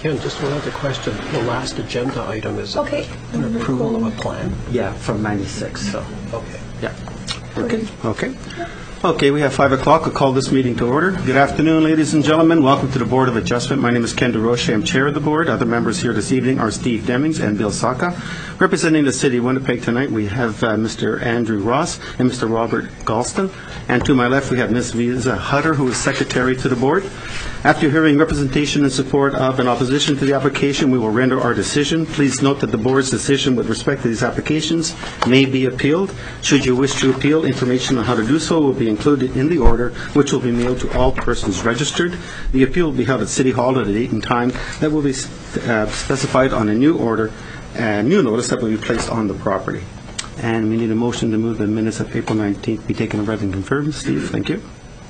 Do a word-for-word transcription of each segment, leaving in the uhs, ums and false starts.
Ken, just one other question. The last agenda item is okay. an approval of a plan. Yeah, from ninety-six. So. Okay. Yeah. Okay. Okay. Okay, we have five o'clock. I'll call this meeting to order. Good afternoon, ladies and gentlemen. Welcome to the Board of Adjustment. My name is Ken DeRoche. I'm chair of the board. Other members here this evening are Steve Demings and Bill Saka. Representing the City of Winnipeg tonight, we have uh, Mister Andrew Ross and Mister Robert Galston. And to my left, we have Miz Visa Hutter, who is secretary to the board. After hearing representation in support of and opposition to the application, we will render our decision. Please note that the board's decision with respect to these applications may be appealed. Should you wish to appeal, information on how to do so will be included in the order, which will be mailed to all persons registered. The appeal will be held at City Hall at a date and time that will be uh, specified on a new order, a new notice that will be placed on the property. And we need a motion to move the minutes of April nineteenth be taken read and confirmed. Steve, thank you.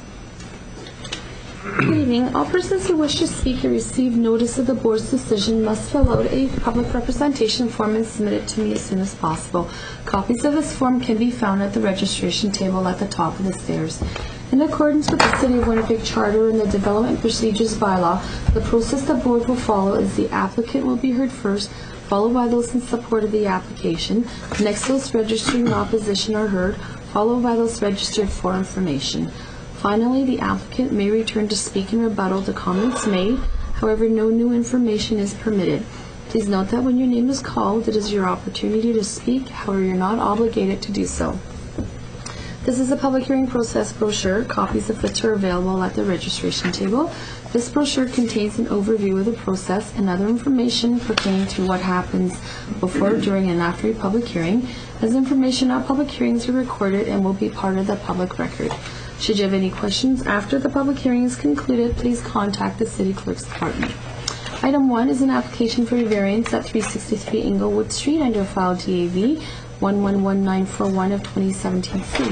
Good evening. All persons who wish to speak or receive notice of the board's decision must fill out a public representation form and submit it to me as soon as possible. Copies of this form can be found at the registration table at the top of the stairs. In accordance with the City of Winnipeg Charter and the Development Procedures Bylaw, the process the board will follow is the applicant will be heard first, followed by those in support of the application. Next, those registered in opposition are heard, followed by those registered for information. Finally, the applicant may return to speak in rebuttal to comments made. However, no new information is permitted. Please note that when your name is called, it is your opportunity to speak. However, you're not obligated to do so. This is a public hearing process brochure, copies of which are available at the registration table. This brochure contains an overview of the process and other information pertaining to what happens before, during, and after a public hearing, as information on public hearings are recorded and will be part of the public record. Should you have any questions after the public hearing is concluded, please contact the City Clerk's Department. Item one is an application for a variance at three sixty-three Inglewood Street under file D A V one one one nine four one of twenty seventeen C.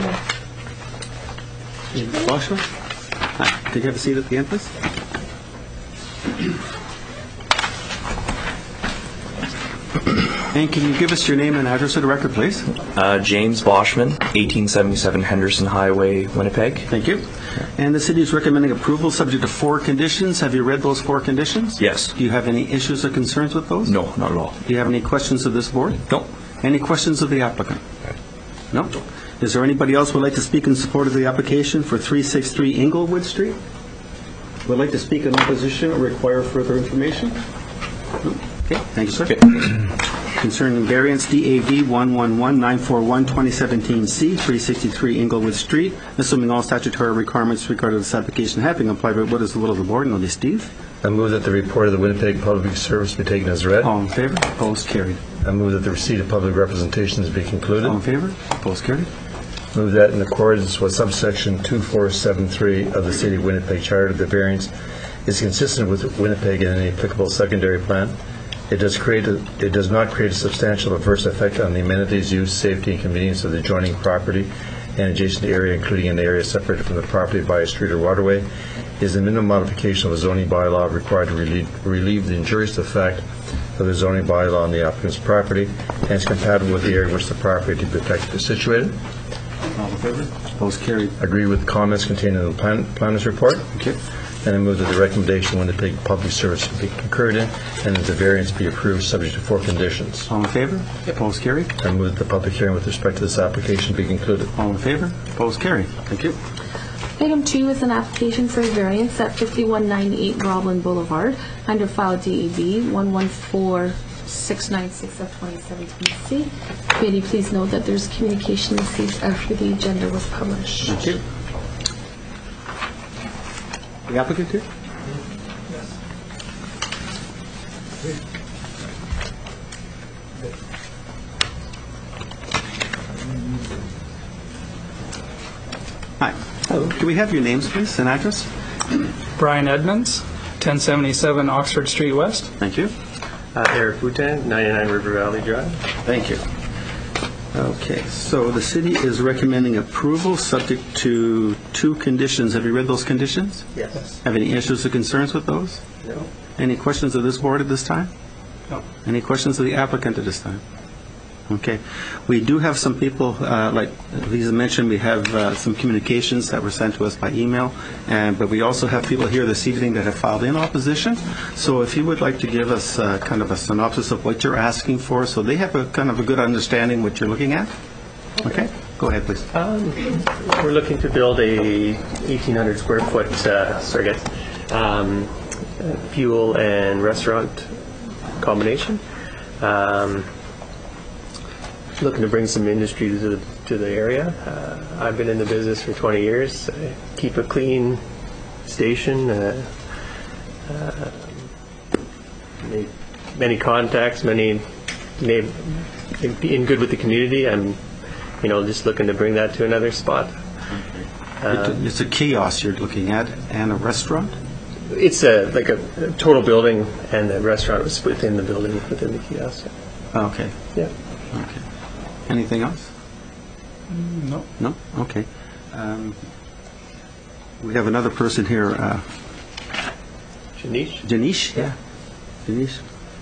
Joshua? Hi. Did you have a seat at the end, please? And can you give us your name and address of the record, please? Uh, James Boschman, eighteen seventy-seven Henderson Highway, Winnipeg. Thank you. And the city is recommending approval subject to four conditions. Have you read those four conditions? Yes. Do you have any issues or concerns with those? No, not at all. Do you have any questions of this board? No. Any questions of the applicant? No. Is there anybody else who would like to speak in support of the application for three sixty-three Inglewood Street? Would like to speak in opposition or require further information? No. Okay, thank you, sir. Okay. Concerning variance D A V one one one nine four one twenty seventeen C, three sixty-three Inglewood Street, assuming all statutory requirements regarding this application have been complied with, what is the will of the board? No, Steve. I move that the report of the Winnipeg Public Service be taken as read. All in favor? Opposed? Carried. I move that the receipt of public representations be concluded. All in favor? Opposed? Carried. Move that in accordance with subsection two four seven three of the City of Winnipeg Charter, the variance is consistent with Winnipeg and any applicable secondary plan. It does create a, it does not create a substantial adverse effect on the amenities, use, safety, and convenience of the adjoining property and adjacent area, including an area separated from the property by a street or waterway. Is the minimum modification of a zoning bylaw required to relieve, relieve the injurious effect of the zoning bylaw on the applicant's property, and is compatible with the area in which the property to be affected is situated. All in favor? Opposed? Carried. Agree with comments contained in the plan, planner's report. Okay. And I move that the recommendation when the Winnipeg Public Service be concurred in, and that the variance be approved subject to four conditions. All in favor? Opposed? Carried. I move that the public hearing with respect to this application be concluded. All in favor? Opposed? Carried. Thank you. Item two is an application for a variance at fifty-one ninety-eight Roblin Boulevard under file D A V one one four six nine six of twenty seventeen C. Committee, please note that there's communication received after the agenda was published. Thank you. The applicant here? Yes. Hi. Hello. Do we have your names, please, and address? Brian Edmonds, ten seventy-seven Oxford Street West. Thank you. Uh, Eric Boutin, ninety-nine River Valley Drive. Thank you. Okay, so the city is recommending approval subject to two conditions. Have you read those conditions? Yes. Have any issues or concerns with those? No. Any questions of this board at this time? No. Any questions of the applicant at this time? Okay. We do have some people, uh, like Lisa mentioned, we have uh, some communications that were sent to us by email, and but we also have people here this evening that have filed in opposition. So if you would like to give us uh, kind of a synopsis of what you're asking for, so they have a kind of a good understanding what you're looking at. Okay. Go ahead, please. Um, we're looking to build a eighteen hundred square foot, uh, sorry guys, um, fuel and restaurant combination. Um, looking to bring some industry to the, to the area. Uh, I've been in the business for twenty years. I keep a clean station. Uh, uh, made many contacts, many made, being good with the community. I'm, you know, just looking to bring that to another spot. Uh, It's a kiosk you're looking at and a restaurant? It's a like a, a total building, and the restaurant was within the building, within the kiosk. Okay. Yeah. Okay. Anything else? No. No? Okay. Um, we have another person here. Uh, Janice? Janice? Yeah. Janice?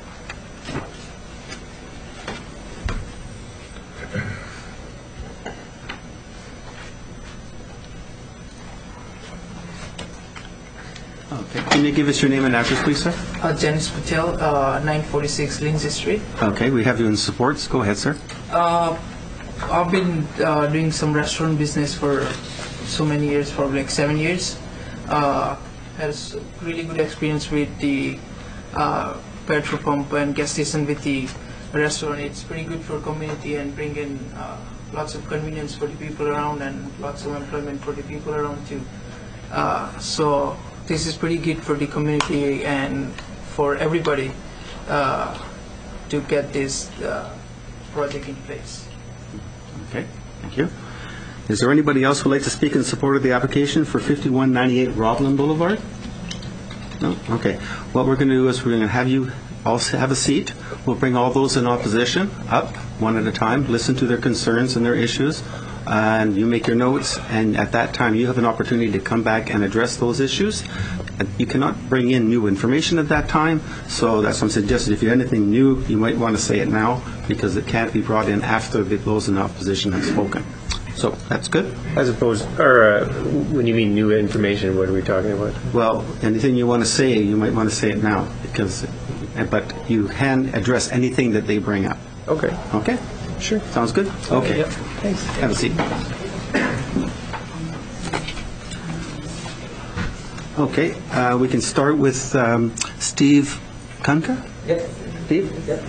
Okay. Can you give us your name and address, please, sir? Uh, Janice Patel, uh, nine forty-six Lindsay Street. Okay. We have you in supports. Go ahead, sir. Uh, I've been uh, doing some restaurant business for so many years, for like seven years. Uh, has really good experience with the uh, petrol pump and gas station with the restaurant. It's pretty good for community and bring in uh, lots of convenience for the people around and lots of employment for the people around too. Uh, so this is pretty good for the community and for everybody uh, to get this uh, project in place. Okay. Thank you. Is there anybody else who would like to speak in support of the application for fifty-one ninety-eight Roblin Boulevard? No? Okay. What we're going to do is we're going to have you all have a seat. We'll bring all those in opposition up one at a time, listen to their concerns and their issues, and you make your notes, and at that time you have an opportunity to come back and address those issues. You cannot bring in new information at that time, so that's what I'm suggesting. If you have anything new, you might want to say it now, because it can't be brought in after the those in opposition have spoken. So that's good? As opposed, or uh, when you mean new information, what are we talking about? Well, anything you want to say, you might want to say it now, because, but you can address anything that they bring up. Okay. Okay? Sure. Sounds good? Okay. Yep. Thanks. Have a seat. Okay, uh, we can start with um, Steve Kunka? Yep. Steve? Yep.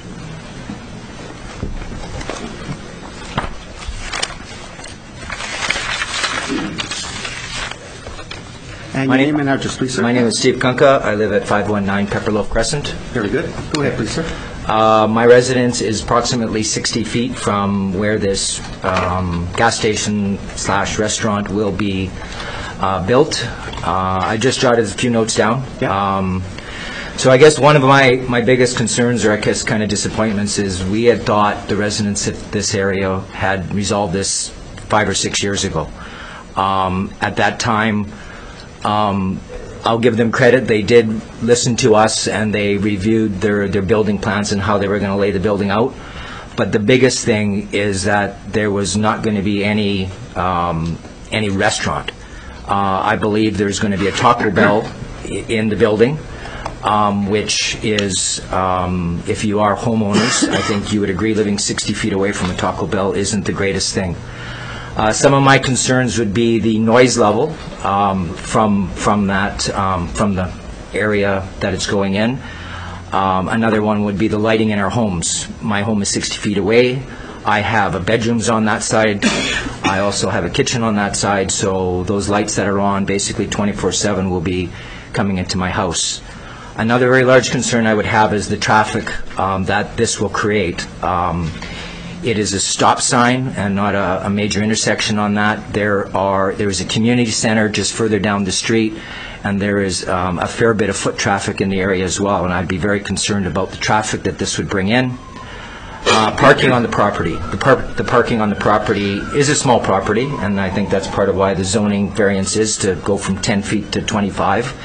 And My your name- name and address, please, sir? My name is Steve Kunka. I live at five one nine Pepperloaf Crescent. Very good. Go ahead, please, sir. Uh, my residence is approximately sixty feet from where this um, gas station slash restaurant will be uh, built. Uh, I just jotted a few notes down. Yeah. Um, so I guess one of my, my biggest concerns, or I guess kind of disappointments, is we had thought the residents of this area had resolved this five or six years ago. Um, at that time, um, I'll give them credit. They did listen to us, and they reviewed their, their building plans and how they were going to lay the building out. But the biggest thing is that there was not going to be any um, any restaurant. Uh, I believe there's going to be a Taco Bell i- in the building, um, which is, um, if you are homeowners, I think you would agree living sixty feet away from a Taco Bell isn't the greatest thing. Uh, some of my concerns would be the noise level um, from from that um, from the area that it's going in. Um, another one would be the lighting in our homes. My home is sixty feet away. I have a bedrooms on that side. I also have a kitchen on that side. So those lights that are on basically twenty-four seven will be coming into my house. Another very large concern I would have is the traffic um, that this will create. Um, It is a stop sign and not a, a major intersection on that. There are there is a community center just further down the street, and there is um, a fair bit of foot traffic in the area as well, and I'd be very concerned about the traffic that this would bring in. Uh, parking on the property. The, par- the parking on the property is a small property, and I think that's part of why the zoning variance is to go from ten feet to twenty-five.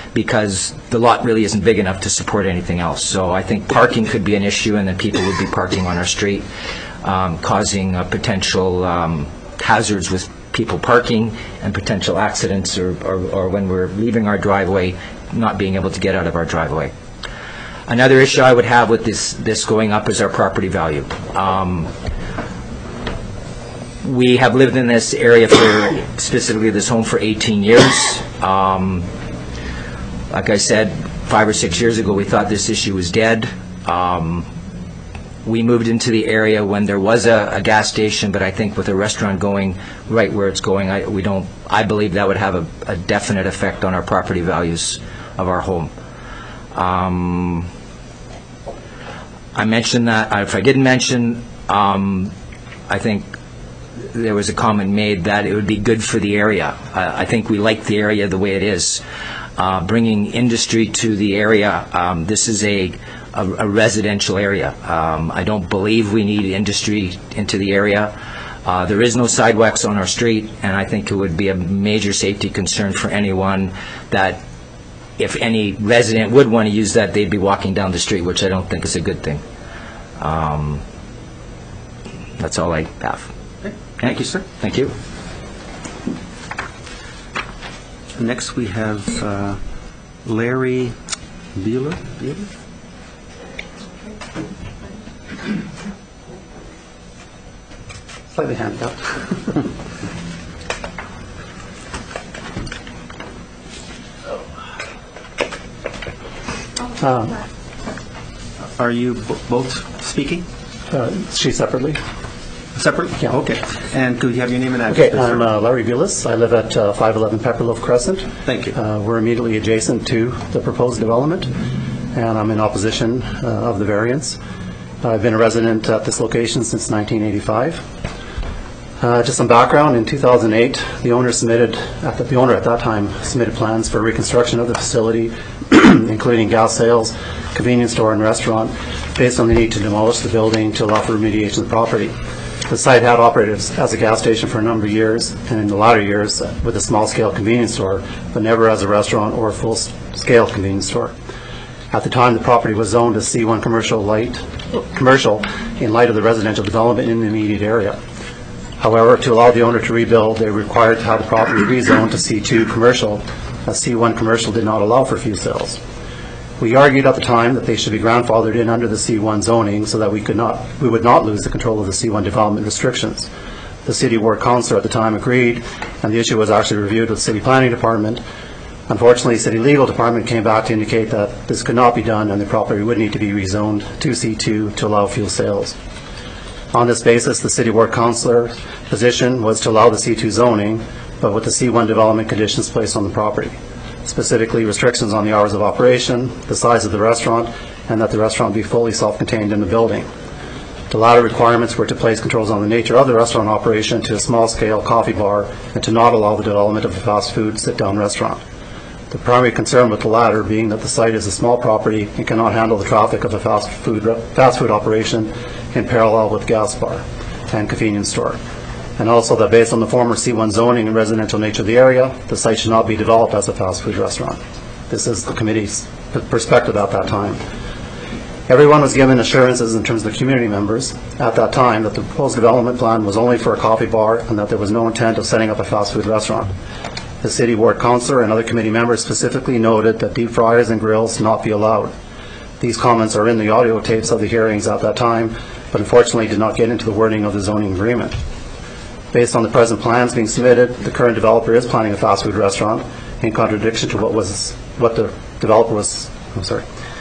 because the lot really isn't big enough to support anything else. So I think parking could be an issue, and then people would be parking on our street, um, causing uh, potential um, hazards with people parking and potential accidents, or, or, or when we're leaving our driveway, not being able to get out of our driveway. Another issue I would have with this, this going up is our property value. Um, we have lived in this area for, specifically this home, for eighteen years. Um, like I said, five or six years ago, we thought this issue was dead. Um, we moved into the area when there was a, a gas station, but I think with a restaurant going right where it's going, I, we don't, I believe that would have a, a definite effect on our property values of our home. Um, I mentioned that, if I didn't mention, um, I think there was a comment made that it would be good for the area. Uh, I think we like the area the way it is. Uh, bringing industry to the area, um, this is a, a, a residential area. Um, I don't believe we need industry into the area. Uh, there is no sidewalks on our street, and I think it would be a major safety concern for anyone that if any resident would want to use that, they'd be walking down the street, which I don't think is a good thing. Um, that's all I have. Okay. Thank you, sir. Thank you. Next, we have uh, Larry Beeler. Beeler? Slightly handicapped. Uh, Are you b both speaking? uh, She separately. Separate? Yeah. Okay. And could you have your name and address? Okay, please, sir? I'm uh, Larry Vilas. I live at uh, five eleven Pepperloaf Crescent. Thank you. Uh, We're immediately adjacent to the proposed development, and I'm in opposition uh, of the variance. I've been a resident at this location since nineteen eighty-five. Uh, Just some background, in two thousand eight, the owner submitted, at the, the owner at that time submitted plans for reconstruction of the facility, including gas sales, convenience store, and restaurant, based on the need to demolish the building to allow for remediation of the property. The site had operated as as a gas station for a number of years, and in the latter years uh, with a small-scale convenience store, but never as a restaurant or a full-scale convenience store. At the time, the property was zoned as C one commercial light, commercial in light of the residential development in the immediate area. However, to allow the owner to rebuild, they were required to have the property rezoned to C two commercial, as C one commercial did not allow for fuel sales. We argued at the time that they should be grandfathered in under the C one zoning so that we could not, we would not lose the control of the C one development restrictions. The city ward councillor at the time agreed, and the issue was actually reviewed with the city planning department. Unfortunately, city legal department came back to indicate that this could not be done and the property would need to be rezoned to C two to allow fuel sales. On this basis, the city ward councillor's position was to allow the C two zoning, but with the C one development conditions placed on the property. Specifically, restrictions on the hours of operation, the size of the restaurant, and that the restaurant be fully self-contained in the building. The latter requirements were to place controls on the nature of the restaurant operation to a small-scale coffee bar and to not allow the development of a fast food sit-down restaurant. The primary concern with the latter being that the site is a small property and cannot handle the traffic of a fast food, fast food operation in parallel with gas bar and convenience store. And also that based on the former C one zoning and residential nature of the area, the site should not be developed as a fast food restaurant. This is the committee's perspective at that time. Everyone was given assurances in terms of the community members at that time that the proposed development plan was only for a coffee bar and that there was no intent of setting up a fast food restaurant. The city ward councillor and other committee members specifically noted that deep fryers and grills not be allowed. These comments are in the audio tapes of the hearings at that time, but unfortunately did not get into the wording of the zoning agreement. Based on the present plans being submitted, the current developer is planning a fast food restaurant in contradiction to what was what the developer was. I'm sorry.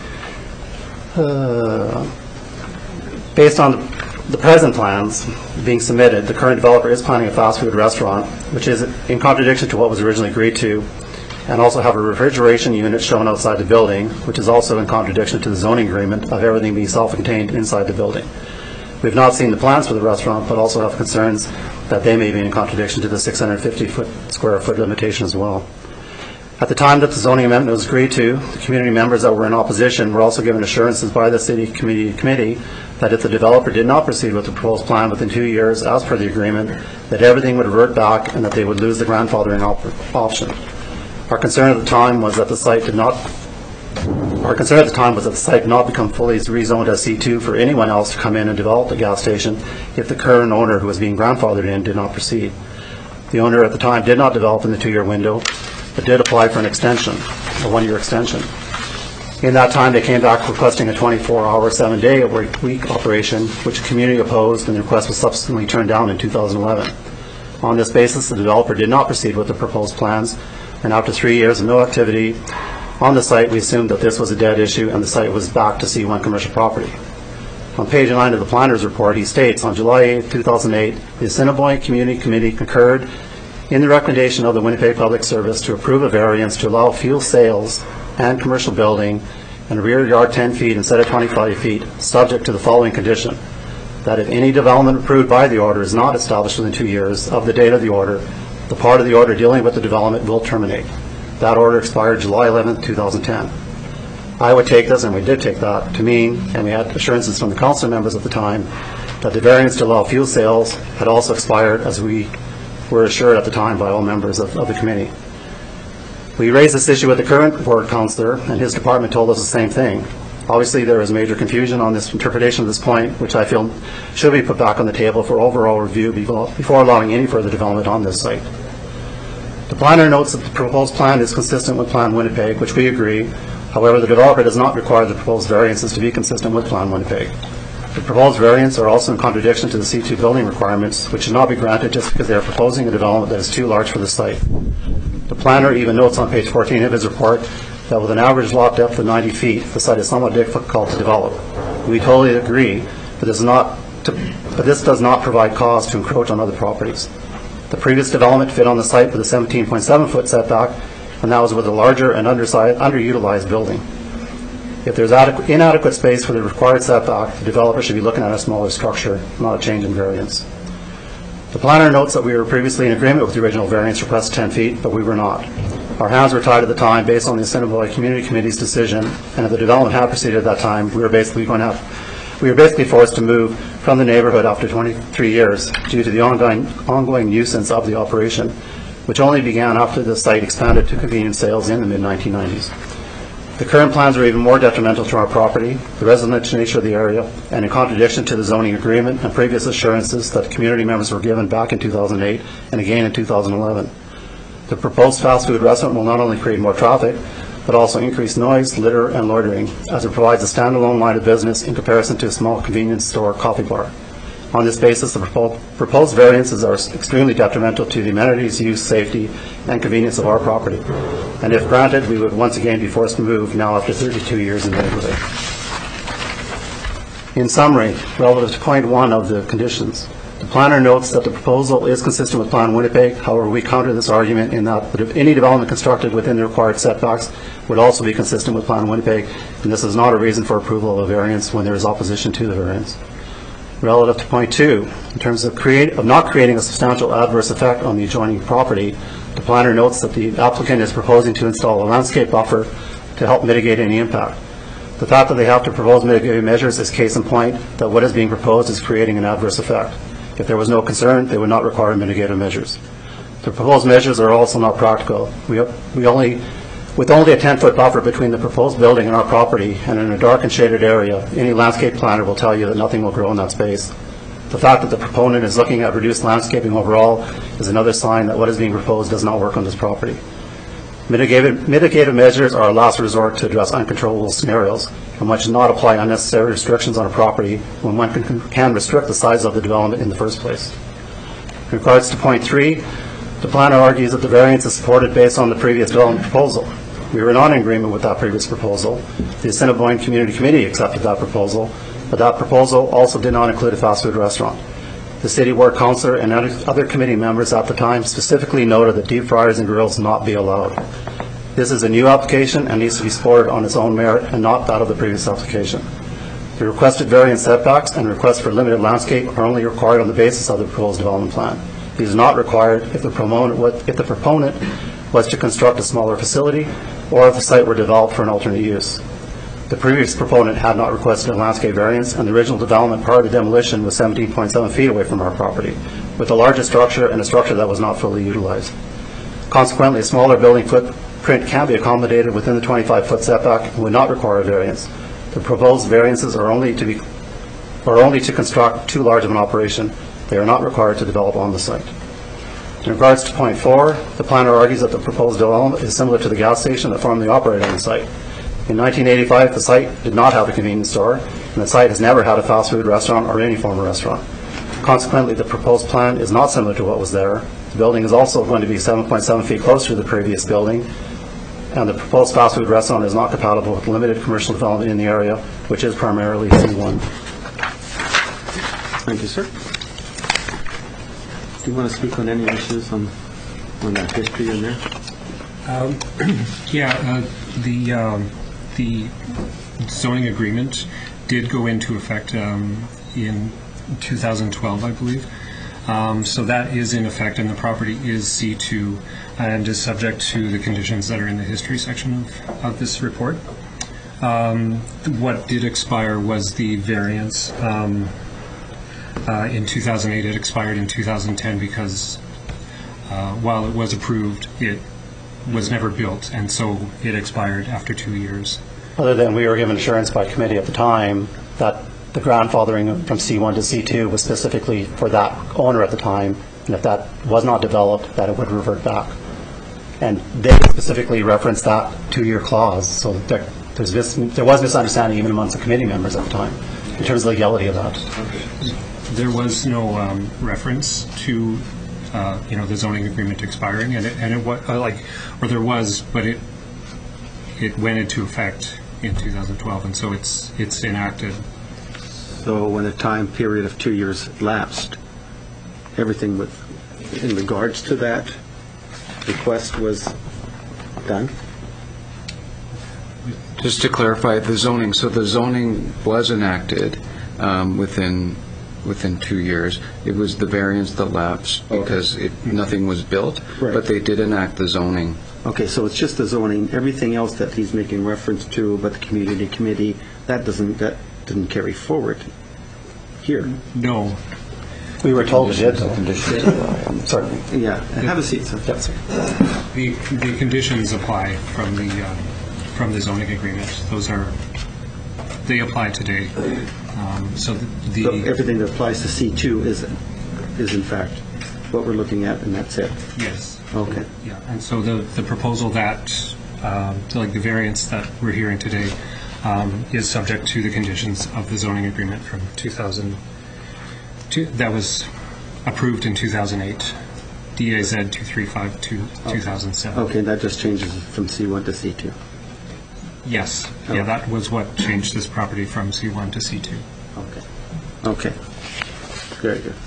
Uh, based on the present plans being submitted, the current developer is planning a fast food restaurant, which is in contradiction to what was originally agreed to, and also have a refrigeration unit shown outside the building, which is also in contradiction to the zoning agreement of everything being self-contained inside the building. We've not seen the plans for the restaurant, but also have concerns that they may be in contradiction to the six hundred fifty foot square foot limitation as well. At the time that the zoning amendment was agreed to, the community members that were in opposition were also given assurances by the city committee, committee that if the developer did not proceed with the proposed plan within two years, as per the agreement, that everything would revert back and that they would lose the grandfathering op option. Our concern at the time was that the site did not Our concern at the time was that the site did not become fully rezoned as C two for anyone else to come in and develop the gas station if the current owner, who was being grandfathered in, did not proceed. The owner at the time did not develop in the two-year window, but did apply for an extension, a one-year extension. In that time, they came back requesting a twenty-four hour, seven-day a week operation, which the community opposed, and the request was subsequently turned down in two thousand eleven. On this basis, the developer did not proceed with the proposed plans, and after three years of no activity on the site, we assumed that this was a dead issue and the site was back to C one commercial property. On page nine of the planner's report, he states, on July eighth, two thousand eight, the Assiniboine Community Committee concurred in the recommendation of the Winnipeg Public Service to approve a variance to allow fuel sales and commercial building and a rear yard ten feet instead of twenty-five feet, subject to the following condition: that if any development approved by the order is not established within two years of the date of the order, the part of the order dealing with the development will terminate. That order expired July eleventh, two thousand ten. I would take this, and we did take that, to mean, and we had assurances from the council members at the time, that the variance to allow fuel sales had also expired, as we were assured at the time by all members of, of the committee. We raised this issue with the current board councillor, and his department told us the same thing. Obviously, there is major confusion on this interpretation of this point, which I feel should be put back on the table for overall review before allowing any further development on this site. The planner notes that the proposed plan is consistent with Plan Winnipeg, which we agree. However, the developer does not require the proposed variances to be consistent with Plan Winnipeg. The proposed variants are also in contradiction to the C two building requirements, which should not be granted just because they are proposing a development that is too large for the site. The planner even notes on page fourteen of his report that with an average lot depth of ninety feet, the site is somewhat difficult to develop. We totally agree, but this, is not to, but this does not provide cause to encroach on other properties. The previous development fit on the site with a seventeen point seven foot setback, and that was with a larger and undersized, underutilized building. If there's adequate, inadequate space for the required setback, the developer should be looking at a smaller structure, not a change in variance. The planner notes that we were previously in agreement with the original variance request ten feet, but we were not. Our hands were tied at the time based on the Assiniboine Community Committee's decision, and if the development had proceeded at that time, we were basically going to have, we were basically forced to move from the neighborhood after twenty-three years due to the ongoing, ongoing nuisance of the operation, which only began after the site expanded to convenience sales in the mid nineteen nineties. The current plans are even more detrimental to our property, the residential nature of the area, and in contradiction to the zoning agreement and previous assurances that the community members were given back in two thousand eight and again in two thousand eleven. The proposed fast food restaurant will not only create more traffic, but also increase noise, litter, and loitering, as it provides a standalone line of business in comparison to a small convenience store or coffee bar. On this basis, the propo proposed variances are extremely detrimental to the amenities, use, safety, and convenience of our property. And if granted, we would once again be forced to move now after thirty-two years in the neighborhood. In summary, relative to point one of the conditions, the planner notes that the proposal is consistent with Plan Winnipeg. However, we counter this argument in that, that if any development constructed within the required setbacks would also be consistent with Plan Winnipeg, and this is not a reason for approval of a variance when there is opposition to the variance. Relative to point two, in terms of, create, of not creating a substantial adverse effect on the adjoining property, the planner notes that the applicant is proposing to install a landscape buffer to help mitigate any impact. The fact that they have to propose mitigating measures is case in point that what is being proposed is creating an adverse effect. If there was no concern, they would not require mitigative measures. The proposed measures are also not practical. We, we only, with only a ten foot buffer between the proposed building and our property, and in a dark and shaded area, any landscape planner will tell you that nothing will grow in that space. The fact that the proponent is looking at reduced landscaping overall is another sign that what is being proposed does not work on this property. Mitigative, mitigative measures are a last resort to address uncontrollable scenarios, and one should not apply unnecessary restrictions on a property when one can, can restrict the size of the development in the first place. In regards to point three, the planner argues that the variance is supported based on the previous development proposal. We were not in agreement with that previous proposal. The Assiniboine Community Committee accepted that proposal, but that proposal also did not include a fast food restaurant. The city ward councillor and other committee members at the time specifically noted that deep fryers and grills not be allowed. This is a new application and needs to be supported on its own merit and not that of the previous application. The requested variance setbacks and requests for limited landscape are only required on the basis of the proposed development plan. These are not required if the proponent, if the proponent was to construct a smaller facility or if the site were developed for an alternate use. The previous proponent had not requested a landscape variance, and the original development prior to demolition was seventeen point seven feet away from our property, with a larger structure and a structure that was not fully utilized. Consequently, a smaller building foot, footprint can be accommodated within the twenty-five foot setback and would not require a variance. The proposed variances are only to be, are only to construct too large of an operation. They are not required to develop on the site. In regards to point four, the planner argues that the proposed development is similar to the gas station that formerly operated on the site. In nineteen eighty-five, the site did not have a convenience store, and the site has never had a fast food restaurant or any form of restaurant. Consequently, the proposed plan is not similar to what was there. The building is also going to be seven point seven feet closer to the previous building, and the proposed fast food restaurant is not compatible with limited commercial development in the area, which is primarily C one. Thank you, sir. Do you want to speak on any issues on, on that history in there? Um, yeah, uh, the um, the zoning agreement did go into effect um, in two thousand twelve, I believe. Um, so that is in effect, and the property is C two and is subject to the conditions that are in the history section of, of this report. Um, what did expire was the variance. Um, uh, in two thousand eight, it expired in two thousand ten because uh, while it was approved, it was never built, and so it expired after two years. Other than we were given assurance by committee at the time that the grandfathering from C one to C two was specifically for that owner at the time, and if that was not developed, that it would revert back. And they specifically referenced that two-year clause, so there, there's this, there was misunderstanding even amongst the committee members at the time in terms of the legality of that. There was no um, reference to uh, you know, the zoning agreement expiring, and it, and it was uh, like, or there was, but it it went into effect in two thousand twelve, and so it's it's enacted. So when a time period of two years lapsed, everything with, in regards to that request was done? Just to clarify the zoning, so the zoning was enacted um, within within two years. It was the variance that lapsed because it, nothing was built, right. But they did enact the zoning. Okay, so it's just the zoning. Everything else that he's making reference to about the community committee, that doesn't that didn't carry forward here. No. We were told it did, though. Sorry. Yeah, have a seat, sir. Yes, sir. The the conditions apply from the um, from the zoning agreement. Those are they apply today. Um, so the, the so everything that applies to C two is is in fact what we're looking at, and that's it. Yes. Okay. Yeah, and so the the proposal that um, so like the variance that we're hearing today um, is subject to the conditions of the zoning agreement from two thousand two that was approved in two thousand eight, D A Z two three five two two thousand seven. Okay, that just changes from C one to C two. Yes. Oh. Yeah, that was what changed this property from C one to C two. Okay. Okay. Very good.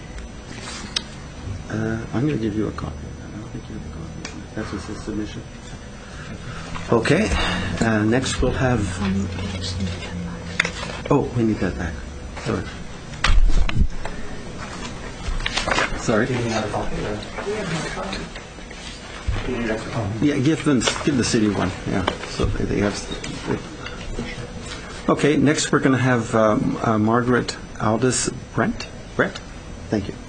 Uh, I'm going to give you a copy. I don't think you have a copy. That's just his submission. Okay. Uh, next we'll have... Oh, we need that back. Sorry. Sorry. Yeah, give them, give the city one. Yeah, so they have. Okay, next we're going to have um, uh, Margaret Aldous Brent. Brent, thank you.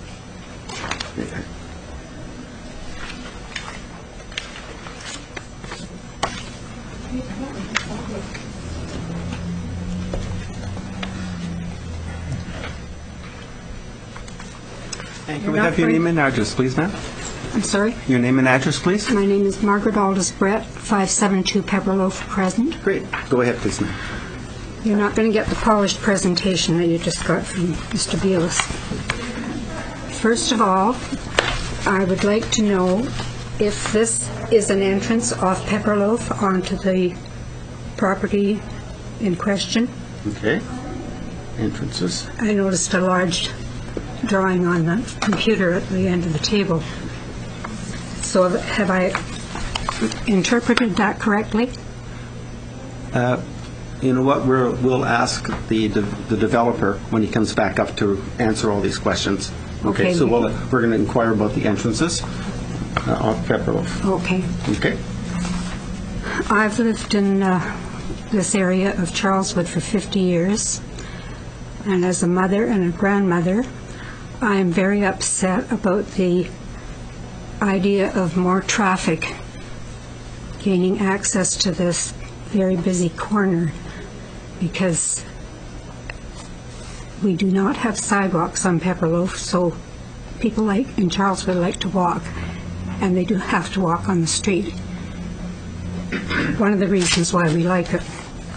And can we have your name and address, please, ma'am? I'm sorry? Your name and address, please? My name is Margaret Aldous Brett, five seventy-two Pepperloaf Crescent. Great. Go ahead, please, ma'am. You're not going to get the polished presentation that you just got from Mister Bealis. First of all, I would like to know if this is an entrance off Pepperloaf onto the property in question. Okay. Entrances. I noticed a large drawing on the computer at the end of the table. So have I interpreted that correctly? Uh, you know what? We're, we'll ask the, the the developer when he comes back up to answer all these questions. Okay. Okay. So we'll, we're going to inquire about the entrances uh, off Pepperloaf. Okay. Okay. I've lived in uh, this area of Charleswood for fifty years, and as a mother and a grandmother, I am very upset about the idea of more traffic gaining access to this very busy corner, because we do not have sidewalks on Pepperloaf, so people like in Charleswood like to walk, and they do have to walk on the street. One of the reasons why we like it.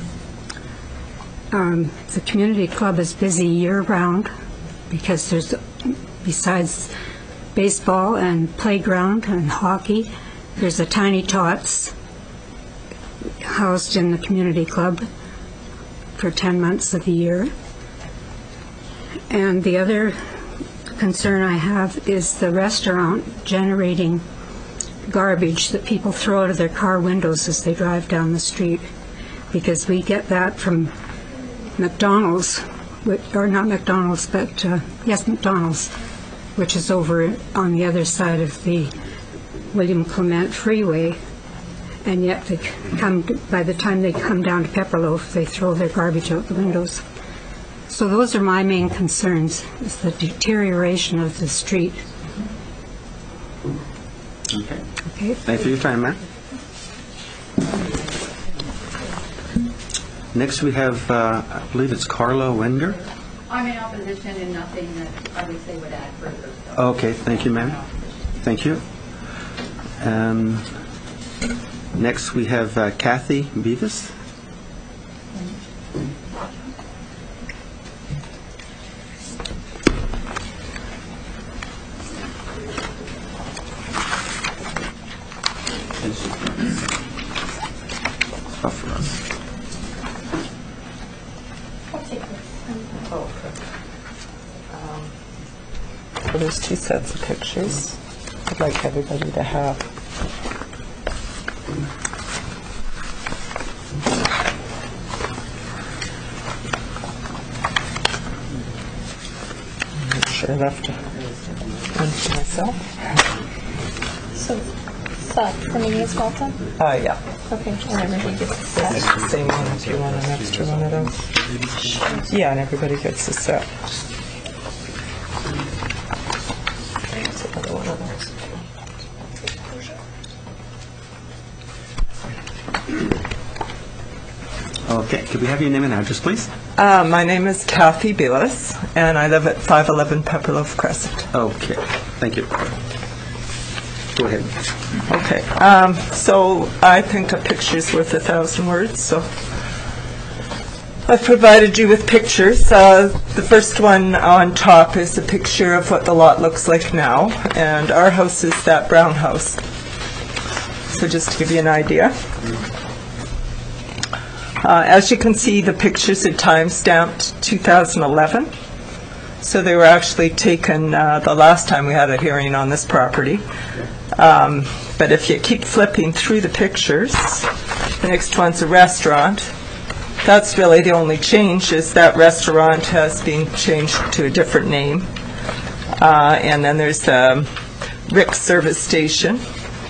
Um, the community club is busy year-round because there's, besides baseball and playground and hockey, there's a Tiny Tots housed in the community club for ten months of the year. And the other concern I have is the restaurant generating garbage that people throw out of their car windows as they drive down the street, because we get that from McDonald's, which, or not McDonald's, but uh, yes, McDonald's, which is over on the other side of the William Clement Freeway, and yet they come, by the time they come down to Pepperloaf, they throw their garbage out the windows. So those are my main concerns, is the deterioration of the street. Okay. Okay. Thanks for your time, ma'am. Next we have, uh, I believe it's Carla Wenger. I'm in opposition and nothing that I would say would add further. So. Okay, thank you, ma'am. Thank you. Um, next we have uh, Kathy Beavis. So there's two sets of pictures I'd like everybody to have. I'm sure I left one for myself. So, that for me as well then? Uh, yeah. Okay, and everybody gets a set. That's the same one if you want an extra one of those. Yeah, and everybody gets a set. Okay, could we have your name and address, please? Uh, my name is Kathy Billis, and I live at five eleven Pepperloaf Crescent. Okay, thank you. Go ahead. Okay, um, so I think a picture's worth a thousand words, so I've provided you with pictures. Uh, the first one on top is a picture of what the lot looks like now, and our house is that brown house. So just to give you an idea. Uh, as you can see, the pictures are time-stamped two thousand eleven. So they were actually taken uh, the last time we had a hearing on this property. Um, but if you keep flipping through the pictures, the next one's a restaurant. That's really the only change, is that restaurant has been changed to a different name. Uh, and then there's the Rick's service station.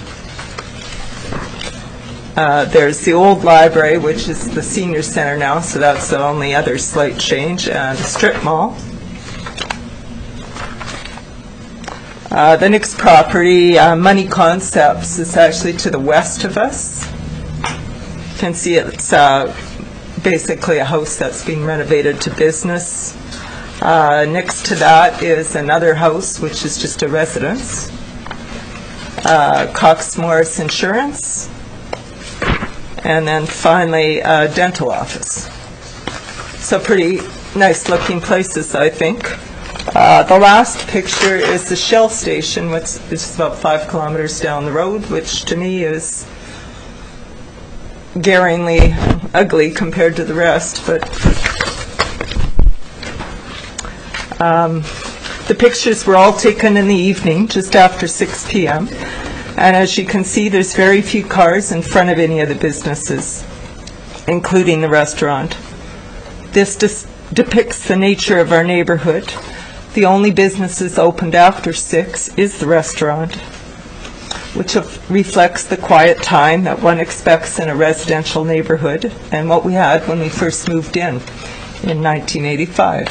Uh, there's the old library, which is the senior center now, so that's the only other slight change, and the strip mall. Uh, the next property, uh, Money Concepts, is actually to the west of us. You can see it's uh, basically a house that's being renovated to business. Uh, next to that is another house, which is just a residence. Uh, Cox Morris Insurance. And then finally, a dental office. So pretty nice looking places, I think. Uh, the last picture is the Shell station, which is about five kilometers down the road, which to me is glaringly ugly compared to the rest. But um, the pictures were all taken in the evening, just after six p m And as you can see, there's very few cars in front of any of the businesses, including the restaurant. This dis- depicts the nature of our neighborhood. The only businesses opened after six is the restaurant, which reflects the quiet time that one expects in a residential neighborhood, and what we had when we first moved in in nineteen eighty-five.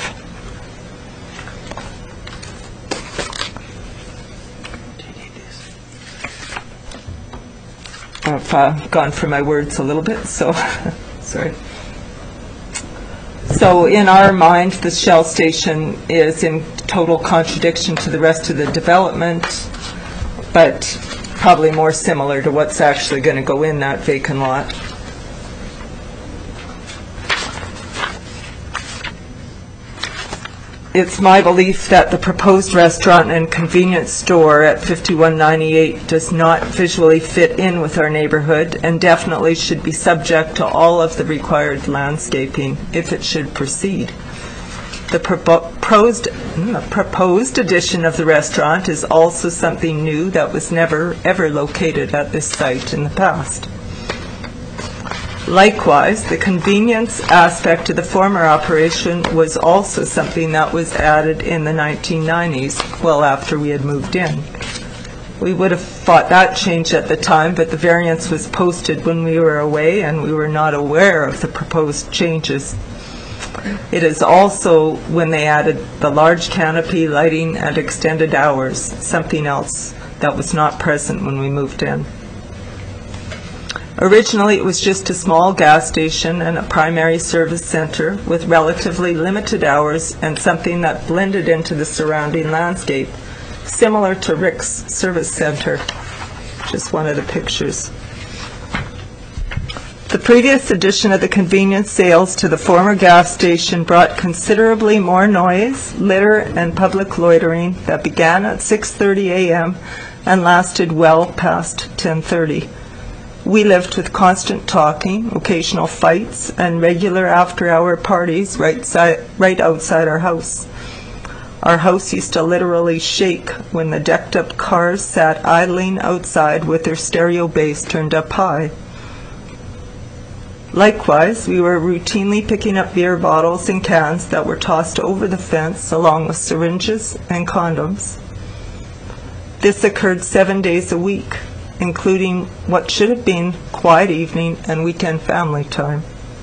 Uh, uh, gone for my words a little bit, so sorry. So in our mind, the Shell station is in total contradiction to the rest of the development, but probably more similar to what's actually going to go in that vacant lot. It's my belief that the proposed restaurant and convenience store at fifty-one ninety-eight does not visually fit in with our neighborhood and definitely should be subject to all of the required landscaping if it should proceed. The proposed, proposed addition of the restaurant is also something new that was never ever located at this site in the past. Likewise, the convenience aspect of the former operation was also something that was added in the nineteen nineties, well after we had moved in. We would have thought that change at the time, but the variance was posted when we were away and we were not aware of the proposed changes. It is also when they added the large canopy, lighting, and extended hours, something else that was not present when we moved in. Originally, it was just a small gas station and a primary service center with relatively limited hours and something that blended into the surrounding landscape, similar to Rick's service center. Just one of the pictures. The previous addition of the convenience sales to the former gas station brought considerably more noise, litter, and public loitering that began at six thirty a m and lasted well past ten thirty. We lived with constant talking, occasional fights, and regular after-hour parties right, si- right outside our house. Our house used to literally shake when the decked-up cars sat idling outside with their stereo bass turned up high. Likewise, we were routinely picking up beer bottles and cans that were tossed over the fence along with syringes and condoms. This occurred seven days a week, including what should have been quiet evening and weekend family time.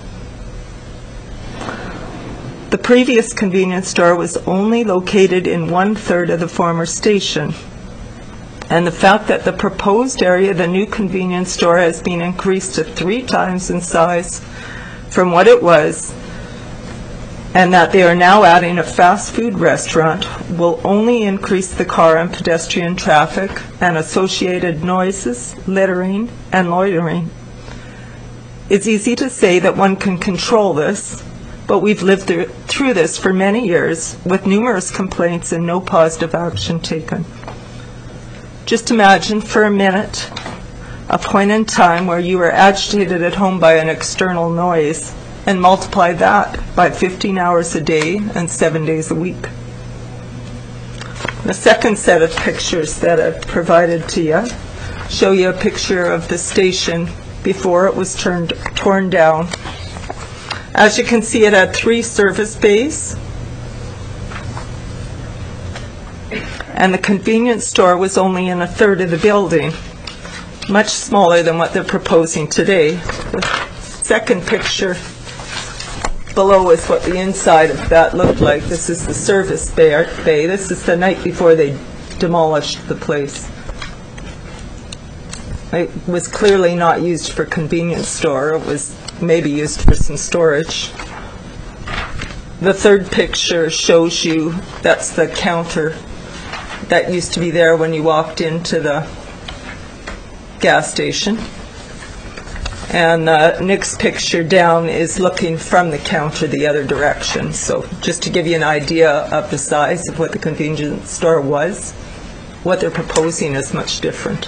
The previous convenience store was only located in one-third of the former station, and the fact that the proposed area of the new convenience store has been increased to three times in size from what it was, and that they are now adding a fast food restaurant will only increase the car and pedestrian traffic and associated noises, littering, and loitering. It's easy to say that one can control this, but we've lived through, through this for many years with numerous complaints and no positive action taken. Just imagine for a minute a point in time where you were agitated at home by an external noise, and multiply that by fifteen hours a day and seven days a week. The second set of pictures that I've provided to you show you a picture of the station before it was turned, torn down. As you can see, it had three service bays, and the convenience store was only in a third of the building, much smaller than what they're proposing today. The second picture below is what the inside of that looked like. This is the service bay. bay. This is the night before they demolished the place. It was clearly not used for convenience store. It was maybe used for some storage. The third picture shows you, that's the counter that used to be there when you walked into the gas station. And the next picture down is looking from the counter the other direction. So just to give you an idea of the size of what the convenience store was, what they're proposing is much different.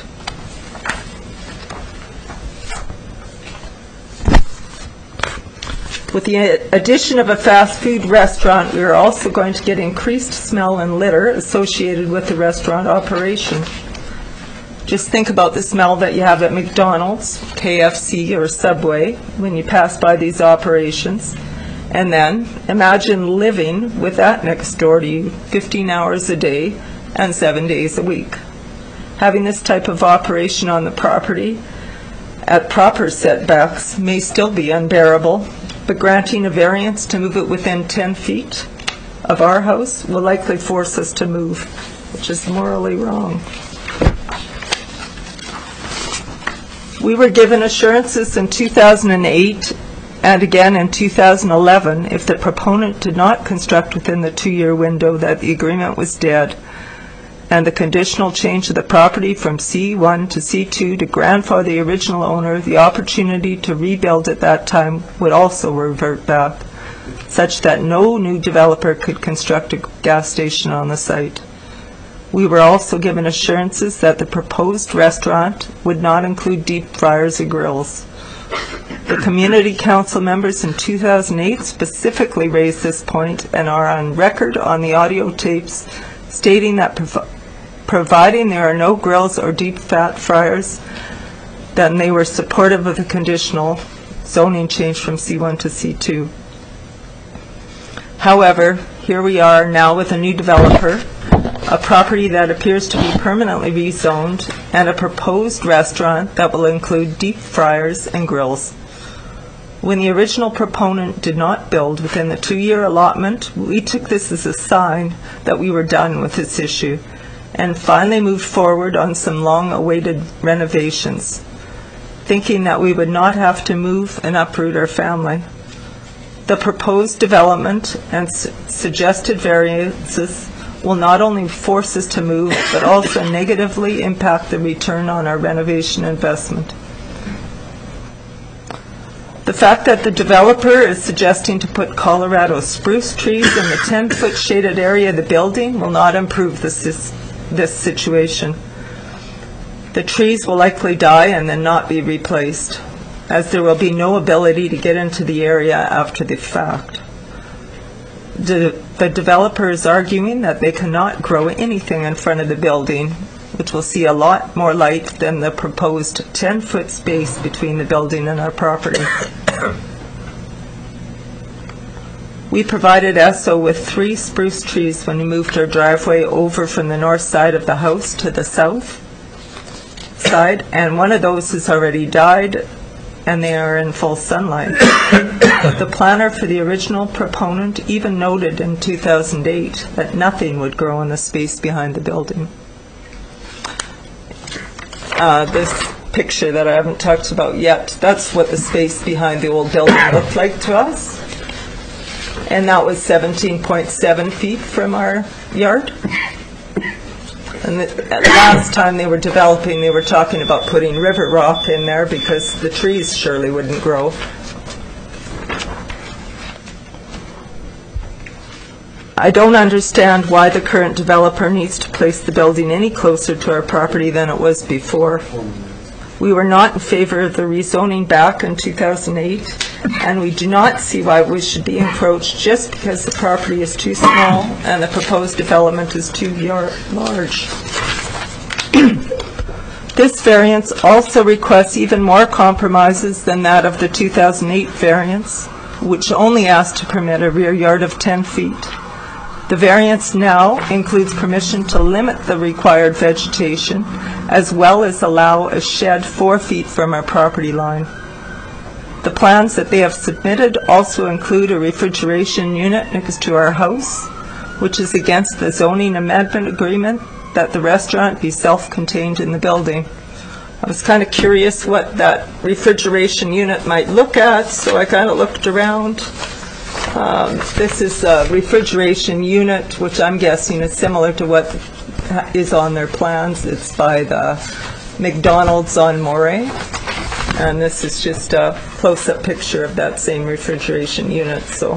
With the addition of a fast food restaurant, we are also going to get increased smell and litter associated with the restaurant operation. Just think about the smell that you have at McDonald's, K F C, or Subway when you pass by these operations. And then imagine living with that next door to you fifteen hours a day and seven days a week. Having this type of operation on the property at proper setbacks may still be unbearable, but granting a variance to move it within ten feet of our house will likely force us to move, which is morally wrong. We were given assurances in two thousand eight and again in two thousand eleven if the proponent did not construct within the two-year window that the agreement was dead, and the conditional change of the property from C one to C two to grandfather the original owner, the opportunity to rebuild at that time would also revert back, such that no new developer could construct a gas station on the site. We were also given assurances that the proposed restaurant would not include deep fryers or grills. The community council members in two thousand eight specifically raised this point and are on record on the audio tapes stating that prov providing there are no grills or deep fat fryers, then they were supportive of the conditional zoning change from C one to C two. However, here we are now with a new developer, a property that appears to be permanently rezoned, and a proposed restaurant that will include deep fryers and grills. When the original proponent did not build within the two-year allotment, we took this as a sign that we were done with this issue and finally moved forward on some long-awaited renovations, thinking that we would not have to move and uproot our family. The proposed development and su suggested variances will not only force us to move, but also negatively impact the return on our renovation investment. The fact that the developer is suggesting to put Colorado spruce trees in the ten-foot shaded area of the building will not improve this, this situation. The trees will likely die and then not be replaced, as there will be no ability to get into the area after the fact. The, the developer is arguing that they cannot grow anything in front of the building, which will see a lot more light than the proposed ten-foot space between the building and our property. We provided E S O with three spruce trees when we moved our driveway over from the north side of the house to the south side, and one of those has already died, and they are in full sunlight. The planner for the original proponent even noted in two thousand eight that nothing would grow in the space behind the building. Uh, this picture that I haven't talked about yet, that's what the space behind the old building looked like to us. And that was seventeen point seven feet from our yard. And the, last time they were developing, they were talking about putting river rock in there because the trees surely wouldn't grow. I don't understand why the current developer needs to place the building any closer to our property than it was before. We were not in favor of the rezoning back in two thousand eight, and we do not see why we should be encroached just because the property is too small and the proposed development is too large. This variance also requests even more compromises than that of the two thousand eight variance, which only asked to permit a rear yard of ten feet. The variance now includes permission to limit the required vegetation, as well as allow a shed four feet from our property line. The plans that they have submitted also include a refrigeration unit next to our house, which is against the zoning amendment agreement that the restaurant be self-contained in the building. I was kind of curious what that refrigeration unit might look at, so I kind of looked around. Um, this is a refrigeration unit, which I'm guessing is similar to what is on their plans. It's by the McDonald's on Moray. And this is just a close-up picture of that same refrigeration unit. So,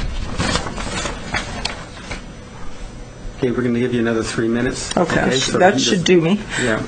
okay, we're going to give you another three minutes. Okay, okay so that should do me. Yeah.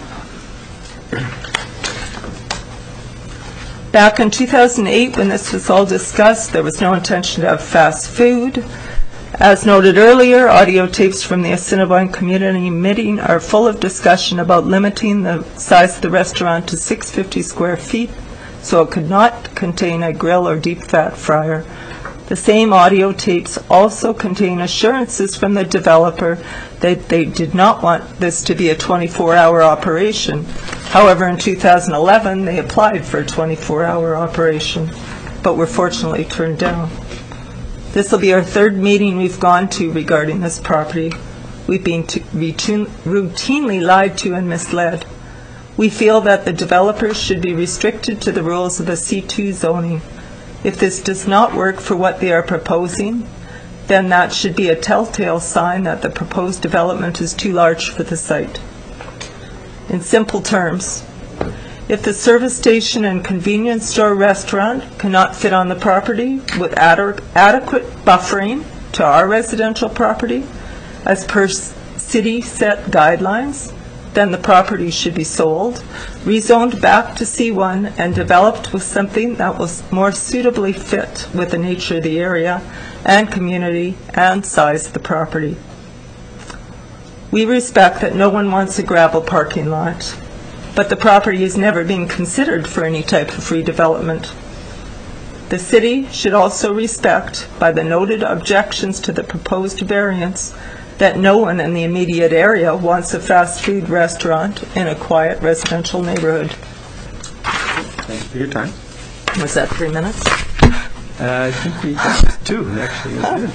Back in two thousand eight, when this was all discussed, there was no intention to have fast food. As noted earlier, audio tapes from the Assiniboine community meeting are full of discussion about limiting the size of the restaurant to six hundred fifty square feet, so it could not contain a grill or deep fat fryer. The same audio tapes also contain assurances from the developer that they did not want this to be a twenty-four hour operation. However, in two thousand eleven, they applied for a twenty-four hour operation, but were fortunately turned down. This will be our third meeting we've gone to regarding this property. We've been to, routinely lied to and misled. We feel that the developers should be restricted to the rules of the C two zoning. If this does not work for what they are proposing, then that should be a telltale sign that the proposed development is too large for the site. In simple terms, if the service station and convenience store restaurant cannot fit on the property with ade- adequate buffering to our residential property, as per s- city set guidelines, then the property should be sold, rezoned back to C one, and developed with something that will more suitably fit with the nature of the area and community and size of the property. We respect that no one wants a gravel parking lot, but the property has never been considered for any type of redevelopment. The city should also respect, by the noted objections to the proposed variance, that no one in the immediate area wants a fast food restaurant in a quiet residential neighborhood. Thank you for your time. Was that three minutes? Uh, I think we got two, actually. That's good.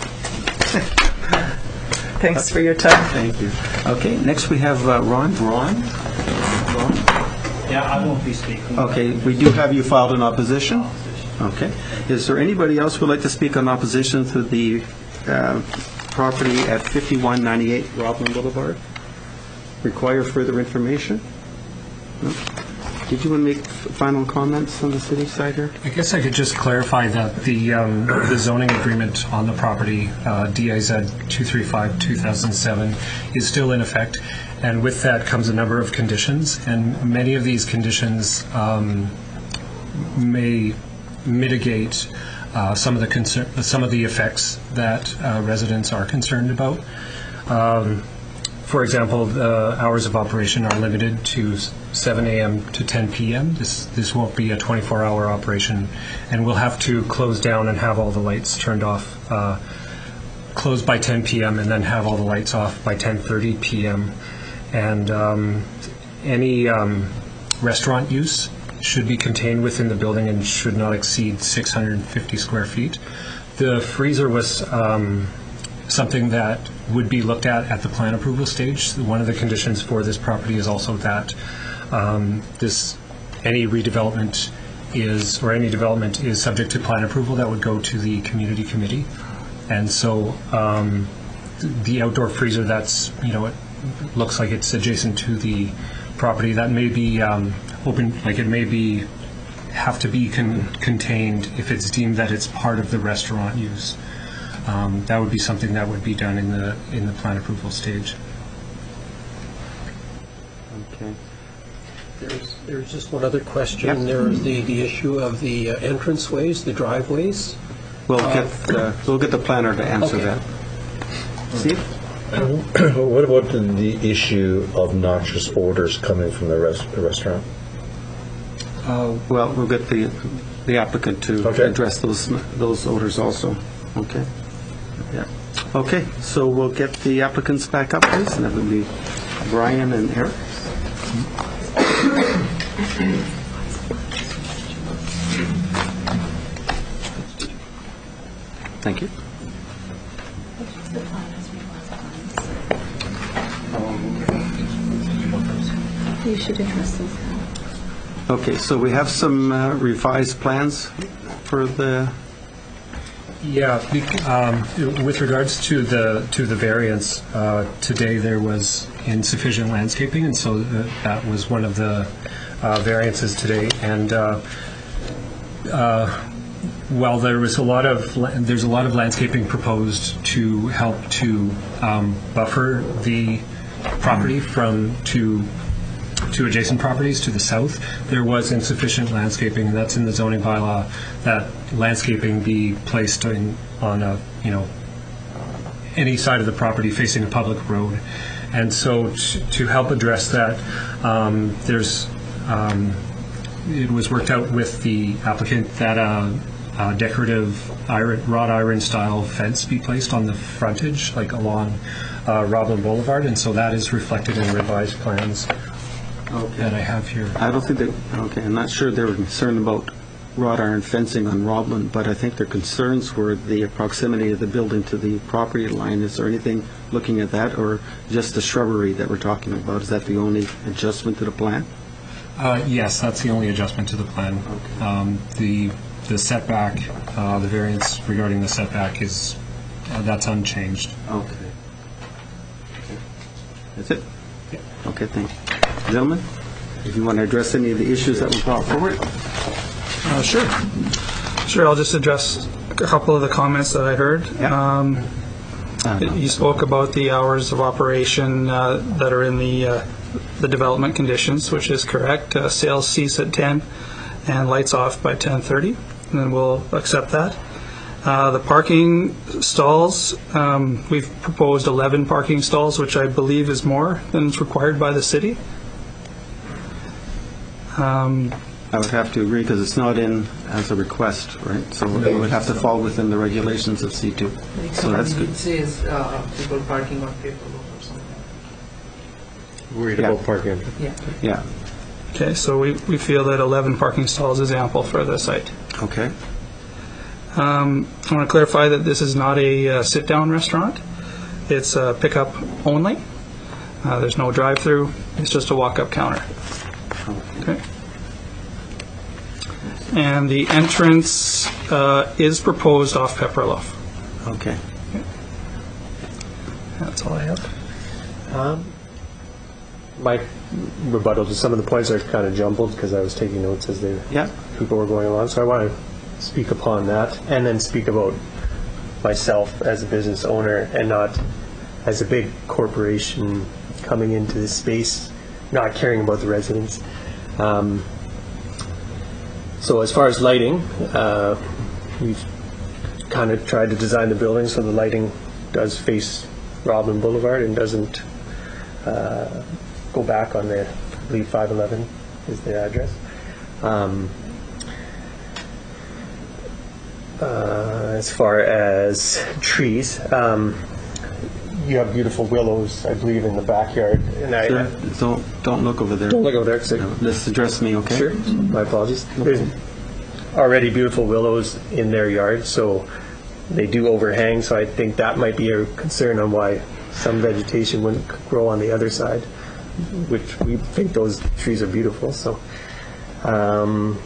Thanks for your time. Thank you. Okay, next we have uh, Ron. Ron? Ron? Yeah, I won't be speaking. Okay, we do have you filed in opposition. Okay. Is there anybody else who would like to speak on opposition to the uh, property at fifty-one ninety-eight Roblin Boulevard? Require further information? No? Did you want to make final comments on the city side here? I guess I could just clarify that the um, the zoning agreement on the property, uh, D I Z two thirty-five two thousand seven, is still in effect, and with that comes a number of conditions, and many of these conditions um, may mitigate uh, some of the concern, some of the effects that uh, residents are concerned about. Um, For example, the hours of operation are limited to seven a.m. to ten p.m. This this won't be a twenty-four hour operation, and we'll have to close down and have all the lights turned off, uh, close by ten p.m. and then have all the lights off by ten thirty p.m. And um, any um, restaurant use should be contained within the building and should not exceed six hundred fifty square feet. The freezer was um, something that would be looked at at the plan approval stage. One of the conditions for this property is also that um, this any redevelopment is or any development is subject to plan approval that would go to the community committee. And so um, the outdoor freezer that's, you know, it looks like it's adjacent to the property, that may be um, open, like it may be have to be con- contained if it's deemed that it's part of the restaurant use. Um, that would be something that would be done in the in the plan approval stage. Okay. There's, there's just one other question. Yep. There's the, the issue of the uh, entranceways, the driveways. We'll Uh, get uh, we'll get the planner to answer Okay. that. Steve? What about the, the issue of noxious odors coming from the, rest, the restaurant? Uh, well, we'll get the the applicant to Okay. address those those odors also. Okay. Yeah. Okay. So we'll get the applicants back up, please, and that would be Brian and Eric. Thank you. You should address those. Okay. So we have some uh, revised plans for the. Yeah, bec- um, with regards to the to the variance, uh, today there was insufficient landscaping, and so th- that was one of the uh, variances today. And uh, uh, while there was a lot of la- there's a lot of landscaping proposed to help to um, buffer the property from to to adjacent properties to the south, there was insufficient landscaping, and that's in the zoning bylaw, that landscaping be placed in, on a, you know, any side of the property facing a public road. And so t- to help address that, um, there's, um, it was worked out with the applicant that a, a decorative iron, wrought iron style fence be placed on the frontage, like along uh, Roblin Boulevard, and so that is reflected in revised plans. Okay. That I have here. I don't think that, okay, I'm not sure they were concerned about wrought iron fencing on Roblin, but I think their concerns were the proximity of the building to the property line. Is there anything looking at that, or just the shrubbery that we're talking about? Is that the only adjustment to the plan? Uh, yes, that's the only adjustment to the plan. Um, the the setback, uh, the variance regarding the setback is uh, that's unchanged. Okay. That's it? Okay, thank you. Gentlemen, if you want to address any of the issues that were brought forward? Uh, sure. Sure, I'll just address a couple of the comments that I heard. Um, you spoke about the hours of operation uh, that are in the uh, the development conditions, which is correct. Uh, sales cease at ten and lights off by ten thirty, and then we'll accept that. Uh, the parking stalls, um, we've proposed eleven parking stalls, which I believe is more than is required by the city. Um, I would have to agree because it's not in as a request, right? So it would have to fall within the regulations of C two. So that's good. It says uh, people parking on paper or something. Worried Yeah. about parking. Yeah. Yeah. Okay, so we, we feel that eleven parking stalls is ample for the site. Okay. Um, I want to clarify that this is not a uh, sit-down restaurant. It's a pickup only. Uh, there's no drive-through. It's just a walk-up counter. Okay. And the entrance uh, is proposed off Pepperloaf. Okay. That's all I have. Um, my rebuttal to some of the points are kind of jumbled because I was taking notes as they Yeah. people were going along. So I want to speak upon that and then speak about myself as a business owner and not as a big corporation coming into this space, not caring about the residents. Um, so as far as lighting, uh, we've kind of tried to design the building so the lighting does face Robin Boulevard and doesn't uh, go back on the, I believe five eleven is the address. Um, uh, as far as trees, um, you have beautiful willows, I believe, in the backyard. And I, Sure. Don't, don't look over there. Don't look over there. 'Cause No, just address me, okay? Sure. My apologies. There's already beautiful willows in their yard, so they do overhang, so I think that might be a concern on why some vegetation wouldn't grow on the other side, which we think those trees are beautiful. So um,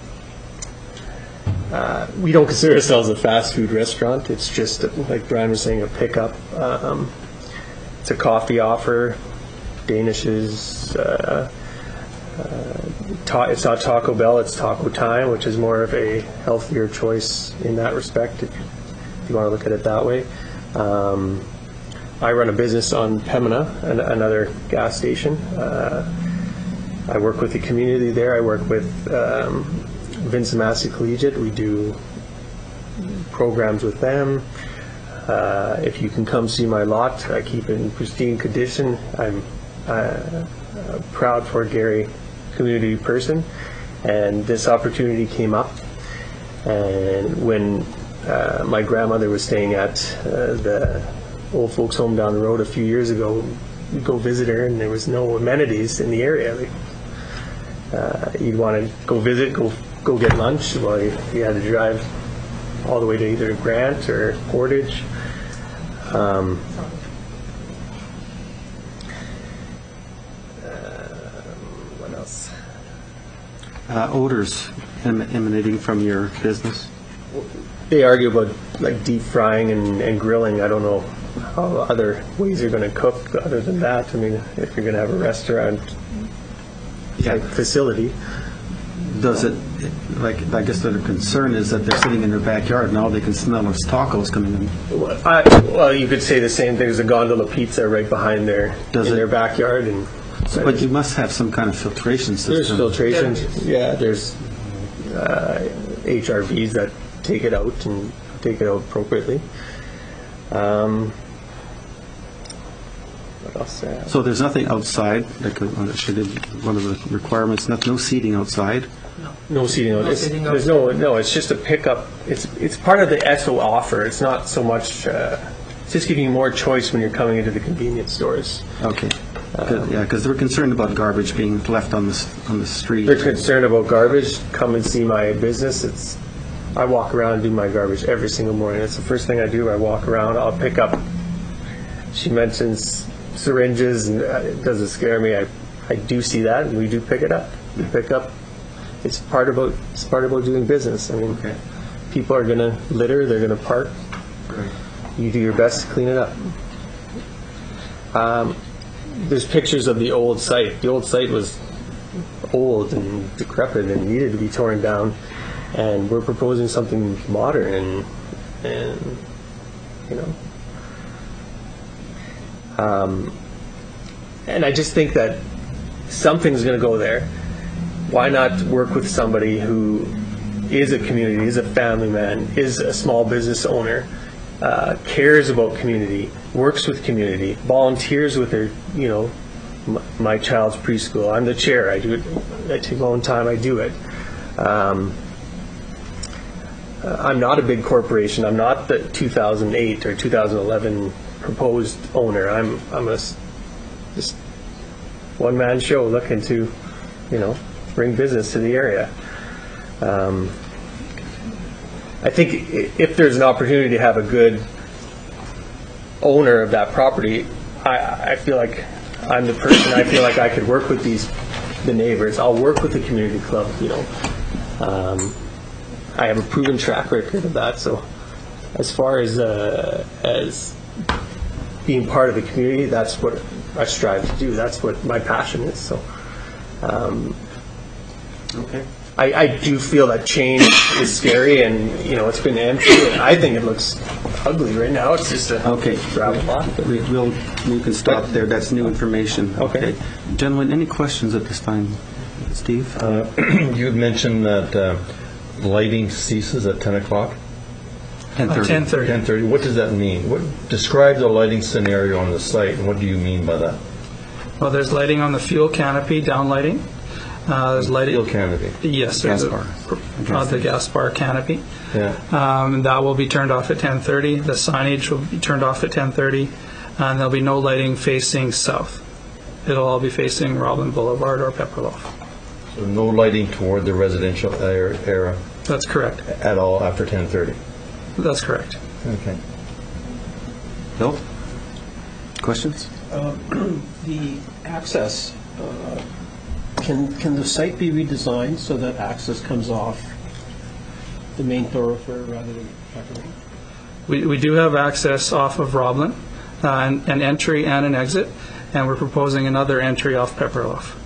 uh, we don't consider ourselves a fast food restaurant. It's just, like Brian was saying, a pickup. Um, it's a coffee offer, Danishes, uh, uh, ta- it's not Taco Bell, it's Taco Time, which is more of a healthier choice in that respect, if, if you want to look at it that way. Um, I run a business on Pembina, an- another gas station. Uh, I work with the community there. I work with um, Vincent Massey Collegiate. We do programs with them. Uh, if you can come see my lot, I keep it in pristine condition. I'm uh, a proud Fort Garry community person, and this opportunity came up. And when uh, my grandmother was staying at uh, the old folks home down the road a few years ago, we'd go visit her, and there was no amenities in the area. Like, uh, you'd want to go visit, go go get lunch. Well, you, you had to drive all the way to either Grant or Portage. Um, uh, what else? Uh, odors em- emanating from your business? They argue about like deep frying and, and grilling. I don't know how other ways you're going to cook other than that. I mean, if you're going to have a restaurant type facility. Does it, like, I guess the concern is that they're sitting in their backyard and all they can smell is tacos coming in. Well, I, well, you could say the same thing. There's a gondola pizza right behind their Does in it? their backyard, and So, but you must have some kind of filtration system. there's filtration. Yeah, there's uh, H R Vs that take it out and take it out appropriately. Um, what else? Uh, So there's nothing outside, like uh, should it, one of the requirements, not, no seating outside? No seating. No It's, seating there's no no. It's just a pickup. It's it's part of the E S O offer. It's not so much. Uh, it's just giving you more choice when you're coming into the convenience stores. Okay. Good, yeah, because they're concerned about garbage being left on the s- on the street. They're concerned about garbage. Come and see my business. It's. I walk around and do my garbage every single morning. It's the first thing I do. I walk around. I'll pick up. She mentions syringes, and uh, it doesn't scare me. I I do see that, and we do pick it up. you pick up. It's part about it's part about doing business. I mean, Okay. people are going to litter, they're going to park. Right. You do your best to clean it up. Um, there's pictures of the old site. The old site was old and decrepit and needed to be torn down, and we're proposing something modern and and you know. Um, and I just think that something's going to go there. Why not work with somebody who is a community, is a family man, is a small business owner, uh, cares about community, works with community, volunteers with their, you know, m- my child's preschool. I'm the chair. I do it. I take my own time. I do it. Um, uh, I'm not a big corporation. I'm not the two thousand eight or two thousand eleven proposed owner. I'm I'm a s- just one man show looking to, you know, bring business to the area. Um, I think i- if there's an opportunity to have a good owner of that property, I, I feel like I'm the person. I feel like I could work with these the neighbors. I'll work with the community club. You know, um, I have a proven track record of that. So, as far as uh, as being part of the community, that's what I strive to do. That's what my passion is. So. Um, Okay. I, I do feel that change is scary, and you know it's been empty. And I think it looks ugly right now. It's just a Okay. gravel lot. We, we'll, we can stop there. That's new information. Okay. Gentlemen, any questions at this time? Steve? Uh, You had mentioned that uh, lighting ceases at ten o'clock? ten thirty. ten thirty. ten thirty. What does that mean? What, describe the lighting scenario on the site, and what do you mean by that? Well, there's lighting on the fuel canopy, down lighting. Uh, there's lighting. Fuel canopy. Yes, Gas there's a- bar. uh, the gas bar canopy. Yeah. Um, that will be turned off at ten thirty. The signage will be turned off at ten thirty, and there'll be no lighting facing south. It'll all be facing Robin Boulevard or Pepperloaf. So no lighting toward the residential area area That's correct. at all after ten thirty? That's correct. Okay. Bill? Questions? Uh, The access, uh, can, can the site be redesigned so that access comes off the main thoroughfare rather than Peppermint? We, we do have access off of Roblin, uh, an, an entry and an exit, and we're proposing another entry off Pepperloaf.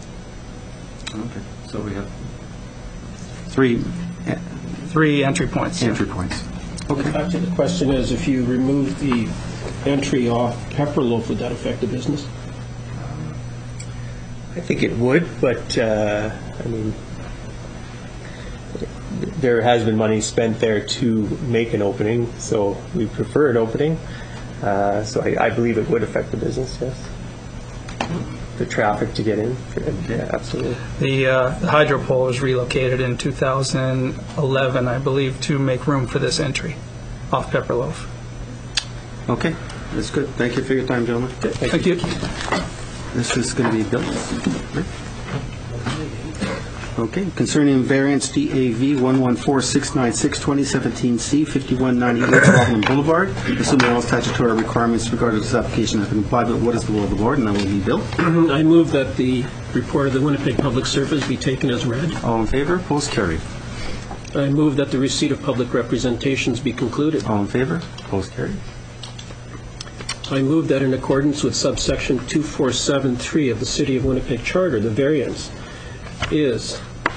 Okay. So we have three eh, Three entry points. yeah. entry points. Okay. Actually, the question is, if you remove the entry off Pepperloaf, would that affect the business? I think it would, but uh, I mean, there has been money spent there to make an opening, so we prefer an opening. Uh, so I, I believe it would affect the business. Yes, the traffic to get in. Yeah, absolutely. The, uh, the hydro pole was relocated in two thousand eleven, I believe, to make room for this entry off Pepperloaf. Okay. That's good. Thank you for your time, gentlemen. Thank you. This is going to be Bill. Okay, concerning variance D A V one one four six nine six twenty seventeen C fifty-one ninety-eight Rockland Boulevard, assuming all statutory requirements regarding this application have been complied with, what is the will of the board? And that will be Bill. I move that the report of the Winnipeg Public Service be taken as read. All in favor? Opposed? Carried. I move that the receipt of public representations be concluded. All in favor? Opposed? Carried. I move that in accordance with subsection two four seven three of the City of Winnipeg Charter, the variance is,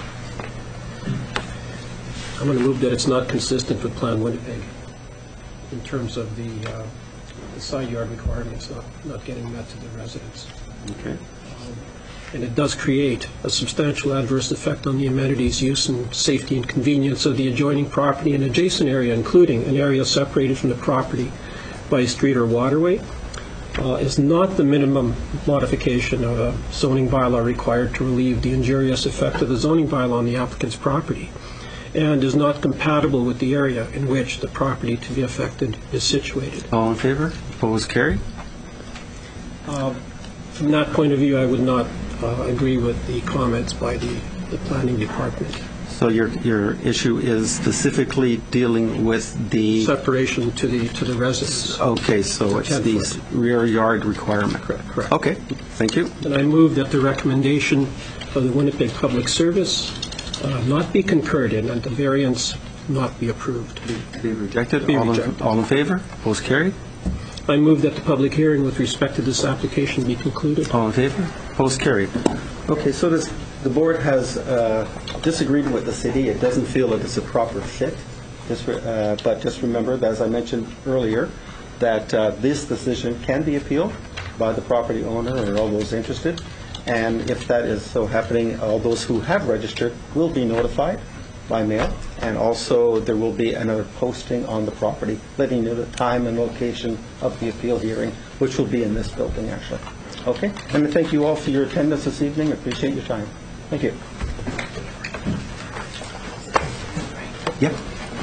I'm going to move that it's not consistent with Plan Winnipeg in terms of the, uh, the side yard requirements not, not getting met to the residents. Okay. And it does create a substantial adverse effect on the amenities, use, and safety and convenience of the adjoining property and adjacent area, including an area separated from the property by a street or waterway, uh, is not the minimum modification of a zoning bylaw required to relieve the injurious effect of the zoning bylaw on the applicant's property, and is not compatible with the area in which the property to be affected is situated. All in favor? Opposed? Carried. Uh, From that point of view, I would not uh, agree with the comments by the, the planning department. So your your issue is specifically dealing with the Separation to the to the residents. Okay, so it's the rear yard requirement. Correct. Correct. Okay, thank you. And I move that the recommendation of the Winnipeg Public Service uh, not be concurred in, and the variance not be approved. Be rejected. Be all, rejected. In, all in favor? Opposed? Carried. I move that the public hearing with respect to this application be concluded. All in favor? Opposed? Carried. Okay, so this, the board has uh, disagreed with the city. It doesn't feel that it's a proper fit. Just, uh, but just remember, that, as I mentioned earlier, that uh, this decision can be appealed by the property owner or all those interested. And if that is so happening, all those who have registered will be notified by mail. And also there will be another posting on the property letting you know the time and location of the appeal hearing, which will be in this building actually. Okay? And thank you all for your attendance this evening. I appreciate your time. Thank you. Yep.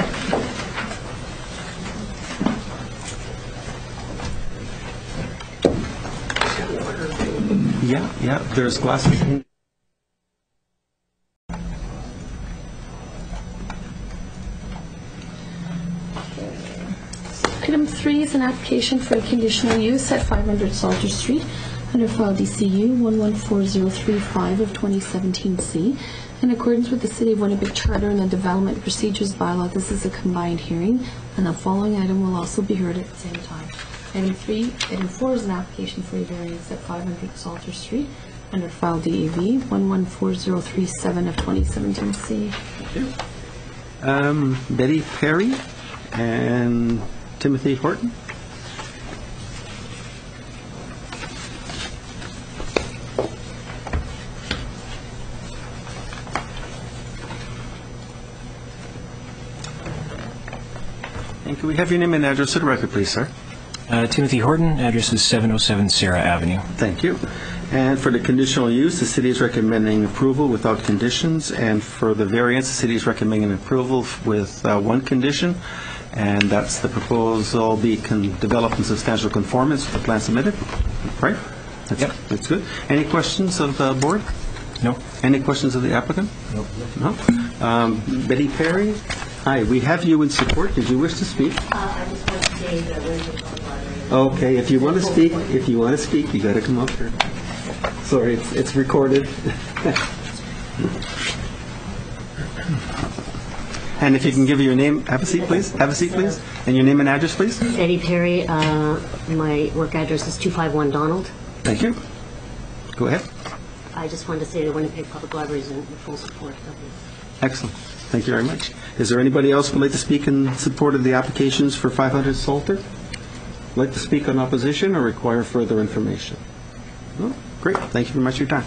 Yeah, yeah, there's glasses in. Item three is an application for a conditional use at five hundred Salter Street under file D C U one one four zero three five of twenty seventeen C. In accordance with the City of Winnipeg Charter and the Development Procedures Bylaw, this is a combined hearing, and the following item will also be heard at the same time. Item three, item four is an application for a variance at five hundred Salter Street under file D A V one one four zero three seven of twenty seventeen C. Thank you. Um, Betty Perry and Timothy Horton. And can we have your name and address to the record, please, sir? Uh, Timothy Horton, address is seven oh seven Sarah Avenue. Thank you. And for the conditional use, the city is recommending approval without conditions. And for the variance, the city is recommending approval with uh, one condition, and that's the proposal be con- developed in substantial conformance with the plan submitted. Right? That's, yep. That's good. Any questions of the board? No. Any questions of the applicant? No. No. Um, Betty Perry, hi. We have you in support. Did you wish to speak? Uh, I just want to say that we're Okay, if you want to speak, if you want to speak, you got to come up here. Sorry, it's, it's recorded. And if you can give your name, have a seat, please. Have a seat, please. And your name and address, please. Eddie Perry. Uh, my work address is two five one Donald. Thank you. Go ahead. I just wanted to say that Winnipeg Public Library is in full support of this. Excellent. Thank you very much. Is there anybody else who would like to speak in support of the applications for five hundred Salter? Like to speak on opposition or require further information? No? Great. Thank you very much for your time.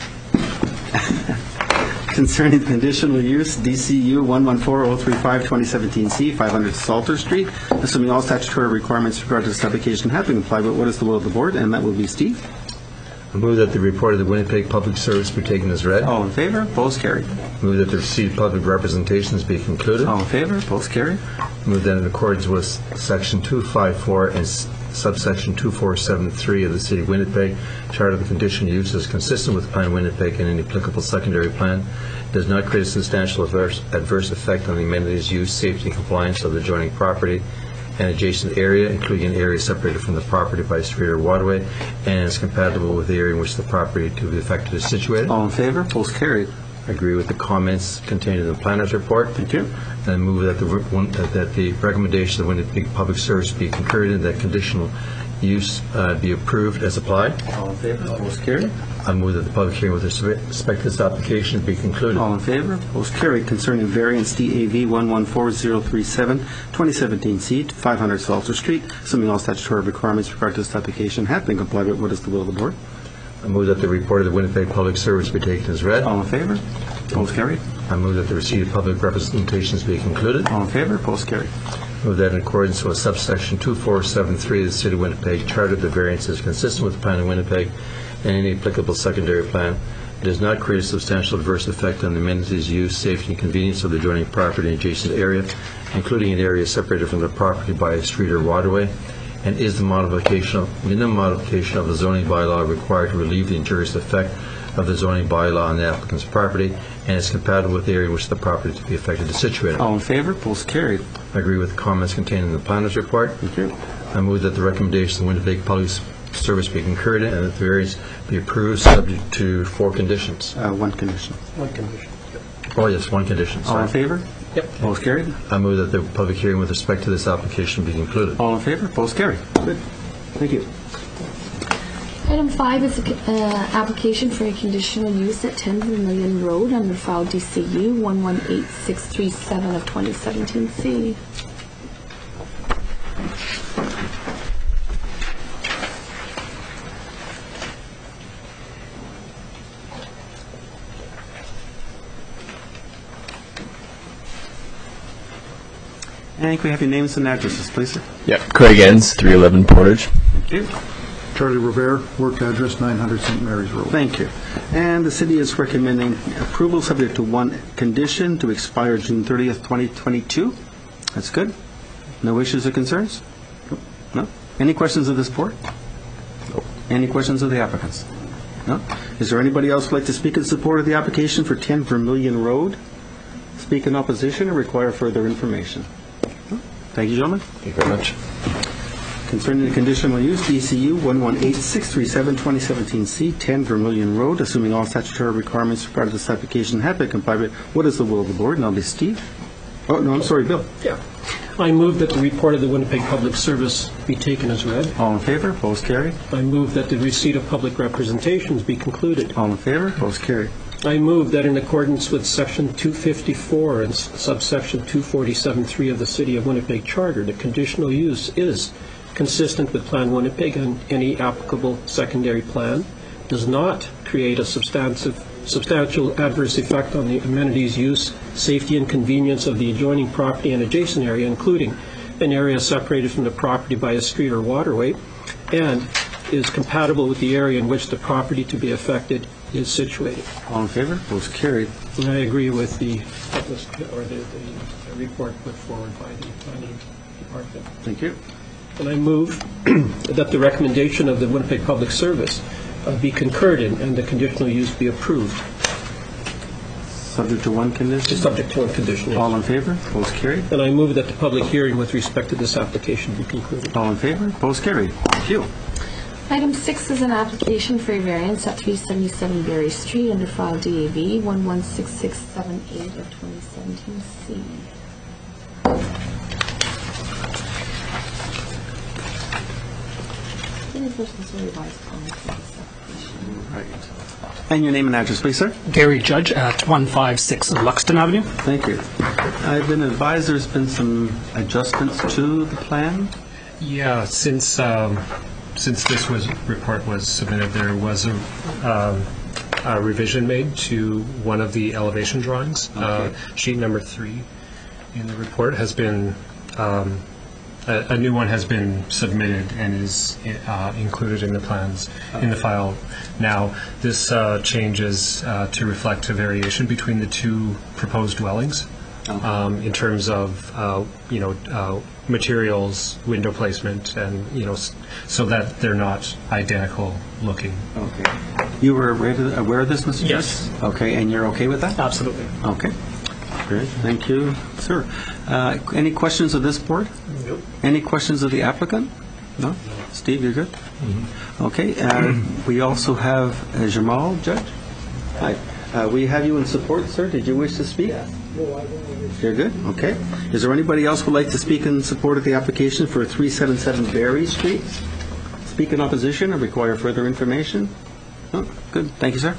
Concerning the conditional use, D C U one one four zero three five twenty seventeen C, five hundred Salter Street, assuming all statutory requirements regarding this application have been complied with, what is the will of the board? And that will be Steve. I move that the report of the Winnipeg Public Service be taken as read. All in favor? Opposed? Carried. Move that the received public representations be concluded. All in favor? Opposed? Carried. Move that in accordance with Section two fifty-four and s- subsection two four seven three of the City of Winnipeg Charter, the conditional use is consistent with Plan Winnipeg and any applicable secondary plan, does not create a substantial adverse, adverse effect on the amenities, use, safety, and compliance of the adjoining property and adjacent area, including an area separated from the property by a street or waterway, and is compatible with the area in which the property to be affected is situated. All in favor? Opposed? Carried. I agree with the comments contained in the planner's report. Thank you. And I move that the one, that the recommendation of the Winnipeg Public Service be concurred in, that conditional use uh, be approved as applied. All in favor? Opposed? Carried. I move that the public hearing with respect to this application be concluded. All in favor? Opposed? Carried. Concerning variance D A V one one four zero three seven twenty seventeen C, five hundred Salter Street, assuming all statutory requirements regarding this application have been complied with, what is the will of the board? I move that the report of the Winnipeg Public Service be taken as read. All in favor? Opposed? Carried. I move that the received public representations be concluded. All in favor? Opposed? Carried. Move that in accordance with subsection two four seven three of the City of Winnipeg Charter, the variance is consistent with the Plan of Winnipeg and any applicable secondary plan. It does not create a substantial adverse effect on the amenities, use, safety, and convenience of the adjoining property and adjacent area, including an area separated from the property by a street or waterway, and is the modification of, minimum modification of the zoning bylaw required to relieve the injurious effect of the zoning bylaw on the applicant's property, and is compatible with the area in which the property to be affected is situated. All in favor? Opposed? Carried. I agree with the comments contained in the planner's report. Thank you. I move that the recommendation of the Winnipeg Public Service be concurred in and that the variance be approved subject to four conditions. Uh, One condition. One condition. Oh, yes, one condition. All in sorry. favor? Yep. Both carried. I move that the public hearing with respect to this application be concluded. All in favor? Both carried. Good. Thank you. Item five is an application for a conditional use at ten Vermilion Road under file D C U one one eight six three seven of twenty seventeen C. And can we have your names and addresses, please, sir? Yep, Craig Enns, three eleven Portage. Thank you. Charlie Rivera, work address nine hundred Saint Mary's Road. Thank you. And the city is recommending approval subject to one condition to expire June thirtieth, twenty twenty-two. That's good. No issues or concerns? No? Any questions of this board? No. Any questions of the applicants? No? Is there anybody else who'd like to speak in support of the application for ten Vermilion Road? Speak in opposition or require further information? No? Thank you, gentlemen. Thank you very much. Concerning the conditional use, D C U one one eight six three seven twenty seventeen C, ten Vermilion Road, assuming all statutory requirements regarding this application have been complied with, what is the will of the board? And I'll be Steve. Oh, no, I'm sorry, Bill. Yeah. I move that the report of the Winnipeg Public Service be taken as read. All in favor? Both carried. I move that the receipt of public representations be concluded. All in favor? Both carried. I move that in accordance with Section two fifty-four and subsection two forty-seven three of the City of Winnipeg Charter, the conditional use is consistent with Plan Winnipeg and any applicable secondary plan, does not create a substantive, substantial adverse effect on the amenities use, safety and convenience of the adjoining property and adjacent area, including an area separated from the property by a street or waterway, and is compatible with the area in which the property to be affected is situated. All in favor? Both carried. And I agree with the, or the, the report put forward by the planning department. Thank you. And I move that the recommendation of the Winnipeg Public Service uh, be concurred in and the conditional use be approved. Subject to one condition? Subject to one condition, yes. All in favor? Both carried. And I move that the public hearing with respect to this application be concluded. All in favor? Both carried. Thank you. Item six is an application for a variance at three seventy-seven Berry Street under file D A V one one six six seven eight of twenty seventeen C. Right. And your name and address, please, sir? Gary Judge at one five six Luxton Avenue. Thank you. I've been advised there's been some adjustments to the plan. Yeah, since um, since this was report was submitted, there was a, um, a revision made to one of the elevation drawings. Okay. Uh, sheet number three in the report has been um, a, a new one has been submitted and is uh, included in the plans in the file now. This uh, changes uh, to reflect a variation between the two proposed dwellings. Um, in terms of uh, you know uh, materials, window placement, and you know s- so that they're not identical looking. Okay. You were aware of aware of this, Mister Yes. Judge? Okay, and you're okay with that? Absolutely. Okay. Great. Thank you, sir. Uh, any questions of this board? Nope. Any questions of the applicant? No? Steve, you're good? Mm-hmm. Okay. Uh, we also have uh, Jamal, Judge. Hi. Uh, we have you in support, sir. Did you wish to speak? Yes. You're good? Okay. Is there anybody else who would like to speak in support of the application for three seventy-seven Berry Street? Speak in opposition or require further information? No? Good. Thank you, sir.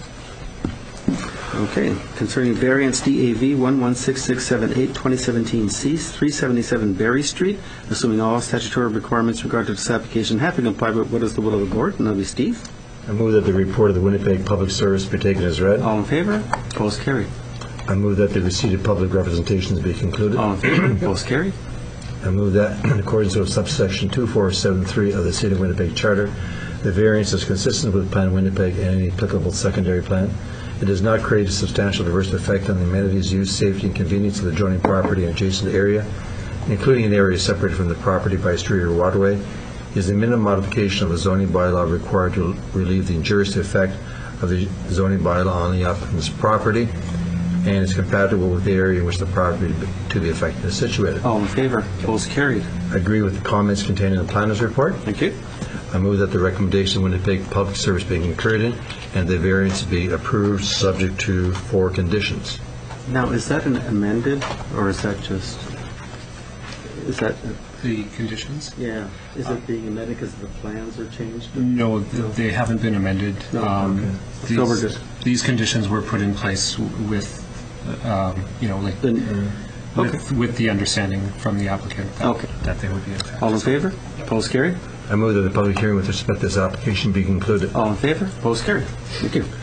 Okay. Concerning variance D A V one one six six seven eight twenty seventeen C, three seventy-seven Berry Street, assuming all statutory requirements regarding this application have been complied with, what is the will of the board? And that'll be Steve. I move that the report of the Winnipeg Public Service be taken as read. All in favor? Both carried. I move that the receipt of public representations be concluded. All in favor? Both carried. I move that in accordance with subsection two four seven three of the City of Winnipeg Charter, the variance is consistent with Plan Winnipeg and any applicable secondary plan. It does not create a substantial adverse effect on the amenities, use, safety, and convenience of the adjoining property and adjacent area, including an area separated from the property by a street or waterway. Is the minimum modification of a zoning bylaw required to relieve the injurious effect of the zoning bylaw on the applicant's property, and is compatible with the area in which the property to be affected is situated. All in favor? Both carried. I agree with the comments contained in the planner's report. Thank you. I move that the recommendation of Winnipeg Public Service be concurred in and the variance be approved subject to four conditions. Now, is that an amended, or is that just, is that? The conditions? Yeah. Is it being amended because the plans are changed? No, th- they haven't been amended. No, Um, okay. These, So we're just- these conditions were put in place w- with, uh, um, you know, like, with, with the understanding from the applicant that, Okay. that they would be in effect. All in favor? Opposed? Carried. I move that the public hearing with respect to this application be concluded. All in favor? Opposed? Carried. Thank you.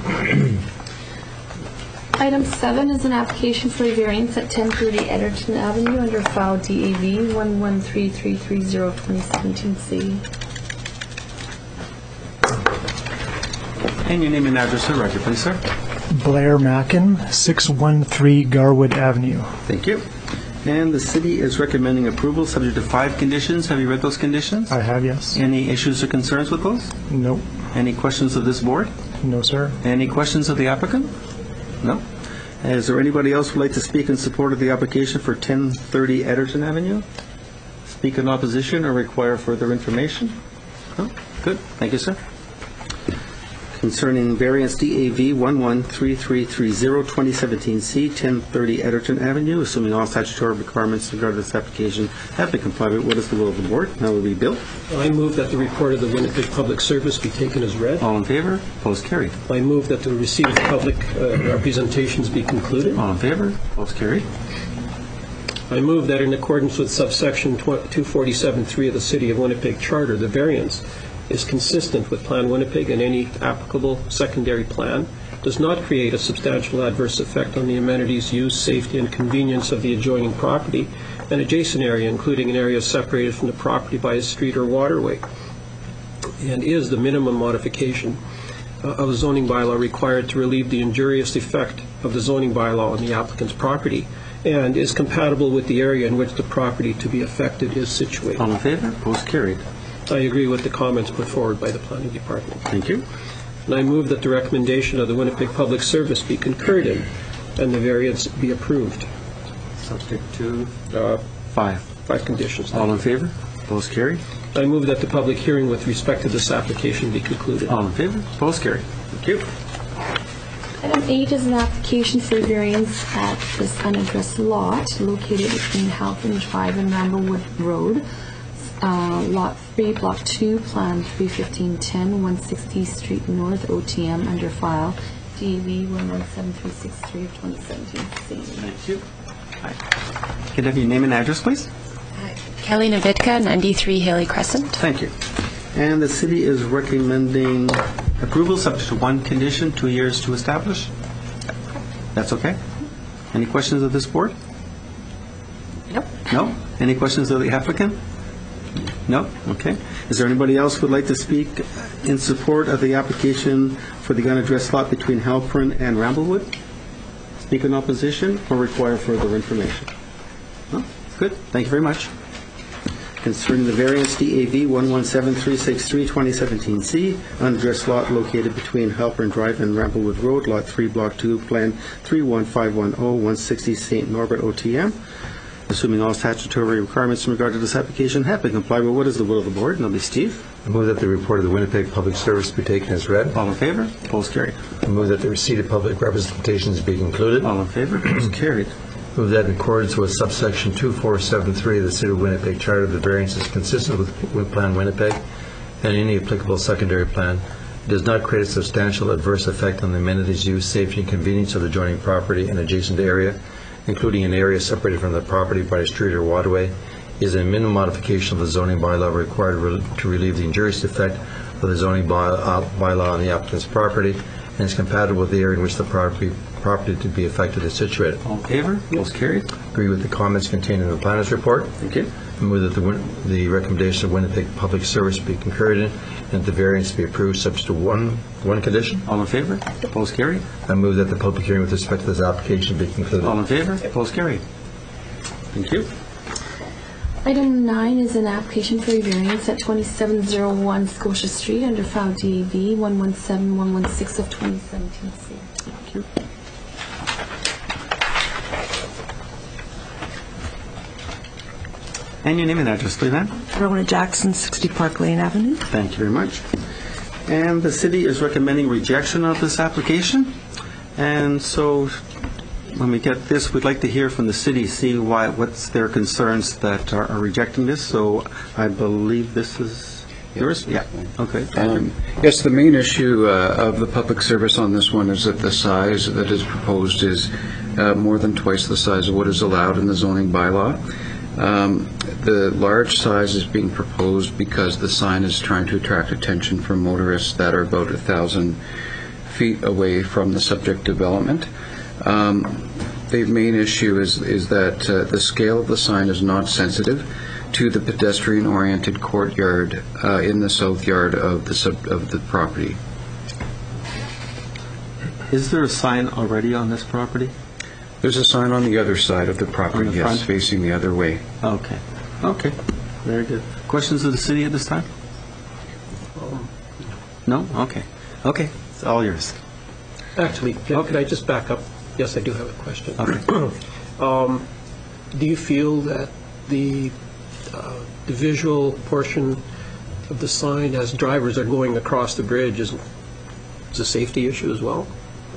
Item seven is an application for a variance at ten thirty Edgerton Avenue under file D A V one one three three three zero twenty seventeen C. And your name and address for the record, please, sir. Blair Mackin, six one three Garwood Avenue. Thank you. And the city is recommending approval subject to five conditions. Have you read those conditions? I have, yes. Any issues or concerns with those? No. Any questions of this board? No, sir. Any questions of the applicant? No. Is there anybody else who would like to speak in support of the application for ten thirty Edgerton Avenue? Speak in opposition or require further information? No? Good. Thank you, sir. Concerning variance D A V one one three three three zero twenty seventeen C, ten thirty Edgerton Avenue, assuming all statutory requirements regarding this application have been complied with, what is the will of the board? Now will be Bill. I move that the report of the Winnipeg Public Service be taken as read. All in favor? Opposed? Carried. I move that the receipt of public uh, representations be concluded. All in favor? Opposed? Carried. I move that in accordance with subsection two forty-seven three of the City of Winnipeg Charter, the variance is consistent with Plan Winnipeg and any applicable secondary plan, does not create a substantial adverse effect on the amenities, use, safety, and convenience of the adjoining property and adjacent area, including an area separated from the property by a street or waterway, and is the minimum modification uh, of a zoning bylaw required to relieve the injurious effect of the zoning bylaw on the applicant's property, and is compatible with the area in which the property to be affected is situated. All in favor? Opposed? Carried. I agree with the comments put forward by the Planning Department. Thank you. And I move that the recommendation of the Winnipeg Public Service be concurred in and the variance be approved. Subject to uh, five. Five conditions. All in favor? Opposed? Carried. I move that the public hearing with respect to this application be concluded. All in favor? Opposed? Carried. Thank you. Item eight is an application for a variance at this unaddressed lot located between Halpin Drive and Ramblewood Road. Uh, lot three, block two, plan three fifteen ten, one sixty Street North, O T M, under file D A V one one seven three six three of twenty seventeen. Thank you. Hi. Can I have your name and address, please? Kelly Navidka, ninety-three Haley Crescent. Thank you. And the city is recommending approval subject to one condition, two years to establish. That's okay? Any questions of this board? Nope. No? Any questions of the applicant? No? Okay. Is there anybody else who would like to speak in support of the application for the unaddressed lot between Halpern and Ramblewood? Speak in opposition or require further information? No? Good. Thank you very much. Concerning the variance D A V one one seven three six three twenty seventeen C, unaddressed lot located between Halpern Drive and Ramblewood Road, Lot three, Block two, Plan three one five one zero, one sixty Saint Norbert, O T M. Assuming all statutory requirements in regard to this application have been complied with, what is the will of the board? And that'll be Steve. I move that the report of the Winnipeg Public Service be taken as read. All in favor? Opposed? Carried. I move that the receipt of public representations be concluded. All in favor? Opposed? Carried. Move that in accordance with subsection two four seven three of the City of Winnipeg Charter, the variance is consistent with, with Plan Winnipeg and any applicable secondary plan. It does not create a substantial adverse effect on the amenities, use, safety, and convenience of the adjoining property and adjacent area, including an area separated from the property by a street or waterway, is a minimum modification of the zoning bylaw required to relieve the injurious effect of the zoning by, uh, bylaw on the applicant's property, and is compatible with the area in which the property property to be affected is situated. All in favor? Opposed? Carried. Agree with the comments contained in the planner's report. Thank you. I move that the, Win- the recommendation of Winnipeg Public Service be concurred in and the variance be approved subject to one one condition. All in favor? Opposed? Carried. I move that the public hearing with respect to this application be concluded. All in favor? Opposed? Carried. Thank you. Item nine is an application for a variance at twenty-seven oh one Scotia Street under file D A V one one seven one one six of twenty seventeen C. Thank you. And your name and address, please, ma'am. Rona Jackson, sixty Park Lane Avenue. Thank you very much. And the city is recommending rejection of this application. And so when we get this, we'd like to hear from the city, see why, what's their concerns that are, are rejecting this. So I believe this is yours? Yeah. Okay. Um, yes, the main issue uh, of the public service on this one is that the size that is proposed is uh, more than twice the size of what is allowed in the zoning bylaw. Um, the large size is being proposed because the sign is trying to attract attention from motorists that are about a thousand feet away from the subject development. Um, the main issue is, is that uh, the scale of the sign is not sensitive to the pedestrian-oriented courtyard uh, in the south yard of the sub, of the property. Is there a sign already on this property? There's a sign on the other side of the property, the yes, front? facing the other way. Okay. Okay. Very good. Questions of the city at this time? No? Okay. Okay. It's all yours. Actually, can, okay. Could I just back up? Yes, I do have a question. Okay. um, do you feel that the, uh, the visual portion of the sign as drivers are going across the bridge is, is a safety issue as well?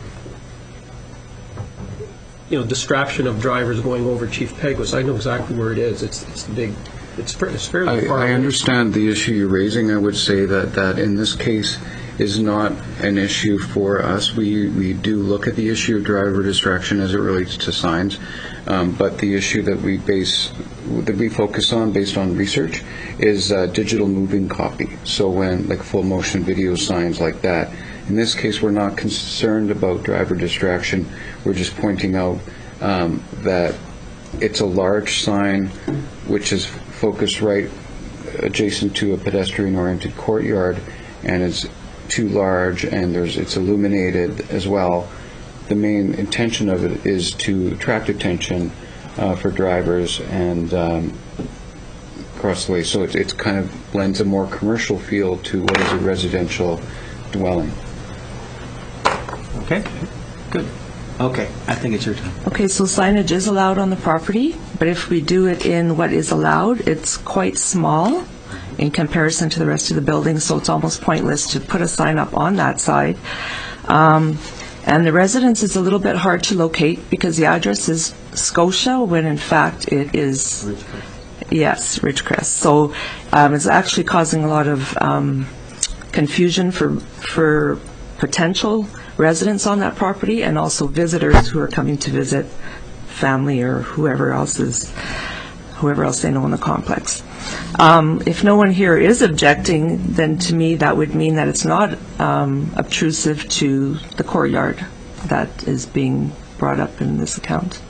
You know, distraction of drivers going over Chief Peguis. I know exactly where it is. It's it's the big. It's, it's fairly I, far. I away. understand the issue you're raising. I would say that that in this case is not an issue for us. We we do look at the issue of driver distraction as it relates to signs, um, but the issue that we base that we focus on based on research is uh, digital moving copy. So when like full motion video signs like that. In this case, we're not concerned about driver distraction. We're just pointing out um, that it's a large sign which is focused right adjacent to a pedestrian-oriented courtyard, and it's too large, and there's it's illuminated as well. The main intention of it is to attract attention uh, for drivers and um, across the way. So it it's kind of lends a more commercial feel to what is a residential dwelling. Okay, good. Okay, I think it's your turn. Okay, so signage is allowed on the property, but if we do it in what is allowed, it's quite small in comparison to the rest of the building, so it's almost pointless to put a sign up on that side. Um, and the residence is a little bit hard to locate because the address is Scotia, when in fact it is, Ridgecrest. Yes, Ridgecrest. So um, it's actually causing a lot of um, confusion for for potential residents on that property and also visitors who are coming to visit family or whoever else is, whoever else they know in the complex. Um, if no one here is objecting, then to me that would mean that it's not um, obtrusive to the courtyard that is being brought up in this account.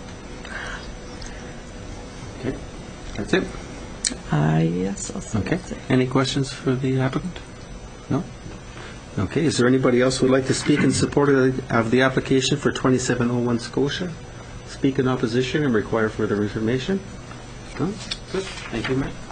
Okay, that's it. Uh, yes, I'll say Okay. that's it. Any questions for the applicant? No? Okay, is there anybody else who would like to speak in support of the, of the application for twenty-seven oh one Scotia? Speak in opposition and require further information? No? Good, thank you, Matt.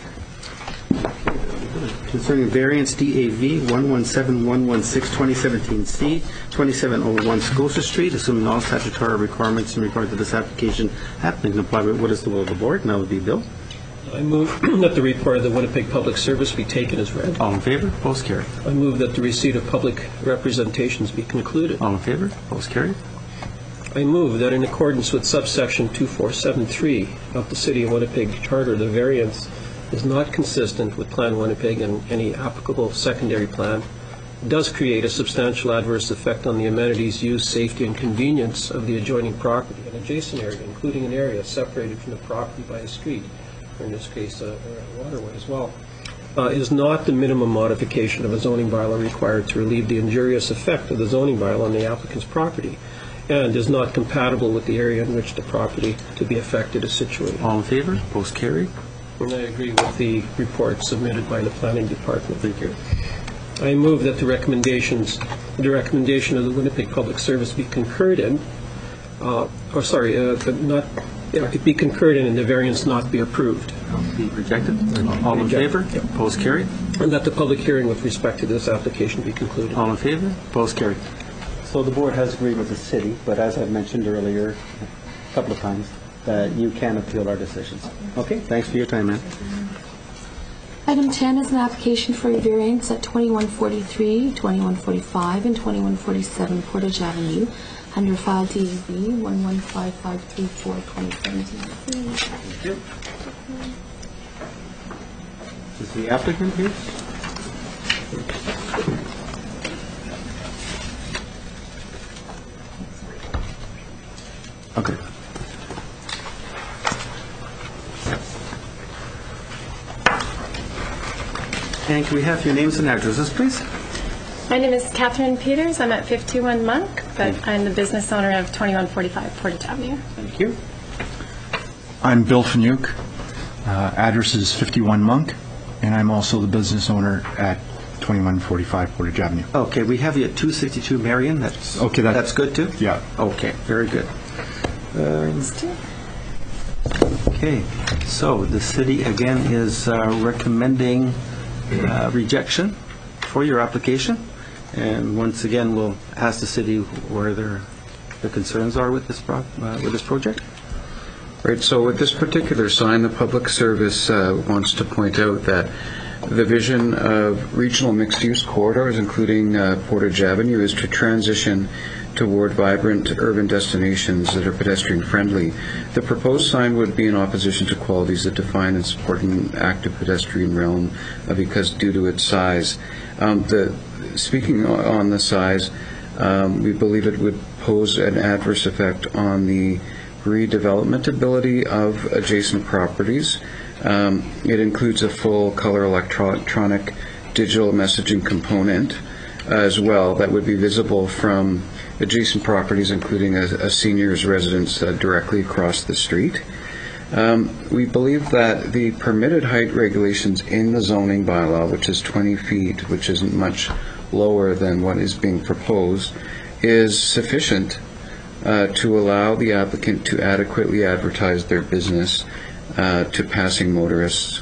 Concerning variance D A V one one seven one one six twenty seventeen C, twenty-seven oh one Scotia Street, assuming all statutory requirements in regard to this application have been complied with, what is the will of the board? And that would be Bill. I move that the report of the Winnipeg Public Service be taken as read. All in favor? Opposed? Carried. I move that the receipt of public representations be concluded. All in favor? Opposed? Carried. I move that in accordance with subsection two four seven three of the City of Winnipeg Charter, the variance is not consistent with Plan Winnipeg and any applicable secondary plan, does create a substantial adverse effect on the amenities, use, safety, and convenience of the adjoining property and adjacent area, including an area separated from the property by a street, or in this case, a, a waterway as well, uh, is not the minimum modification of a zoning bylaw required to relieve the injurious effect of the zoning bylaw on the applicant's property, and is not compatible with the area in which the property to be affected is situated. All in favor? Opposed? Carried. And I agree with the report submitted by the Planning Department. Thank you. I move that the recommendations, the recommendation of the Winnipeg Public Service be concurred in, uh, or sorry, uh, but not, yeah, it be concurred in and the variance not be approved. Be rejected. All in Reject. favor? Yep. Opposed? Carried. And that the public hearing with respect to this application be concluded. All in favor? Opposed? Carried. So the board has agreed with the city, but as I've mentioned earlier a couple of times, that you can appeal our decisions. Okay, thanks for your time, man. Item ten is an application for a variance at twenty-one forty-three, twenty-one forty-five, and twenty-one forty-seven Portage Avenue under file D A V one one five five three four twenty seventeen. Thank you. Is the applicant here? Okay. And can we have your names and addresses, please? My name is Catherine Peters. I'm at fifty-one Monk, but I'm the business owner of twenty-one forty-five Portage Avenue. Thank you. I'm Bill Fanyuk. Uh, address is fifty-one Monk, and I'm also the business owner at twenty-one forty-five Portage Avenue. Okay, we have you at two sixty-two Marion. That's okay. That, that's good too? Yeah. Okay, very good. Um, okay, so the city again is uh, recommending uh, rejection for your application, and once again we'll ask the city where their the concerns are with this pro uh, with this project. Right, so with this particular sign, the Public Service uh, wants to point out that the vision of regional mixed-use corridors, including uh, Portage Avenue, is to transition toward vibrant urban destinations that are pedestrian-friendly. The proposed sign would be in opposition to qualities that define and support an active pedestrian realm uh, because due to its size. Um, the, speaking on the size, um, we believe it would pose an adverse effect on the redevelopment ability of adjacent properties. Um, it includes a full color electronic digital messaging component as well that would be visible from adjacent properties, including a, a senior's residence uh, directly across the street. Um, we believe that the permitted height regulations in the zoning bylaw, which is twenty feet, which isn't much lower than what is being proposed, is sufficient uh, to allow the applicant to adequately advertise their business uh, to passing motorists.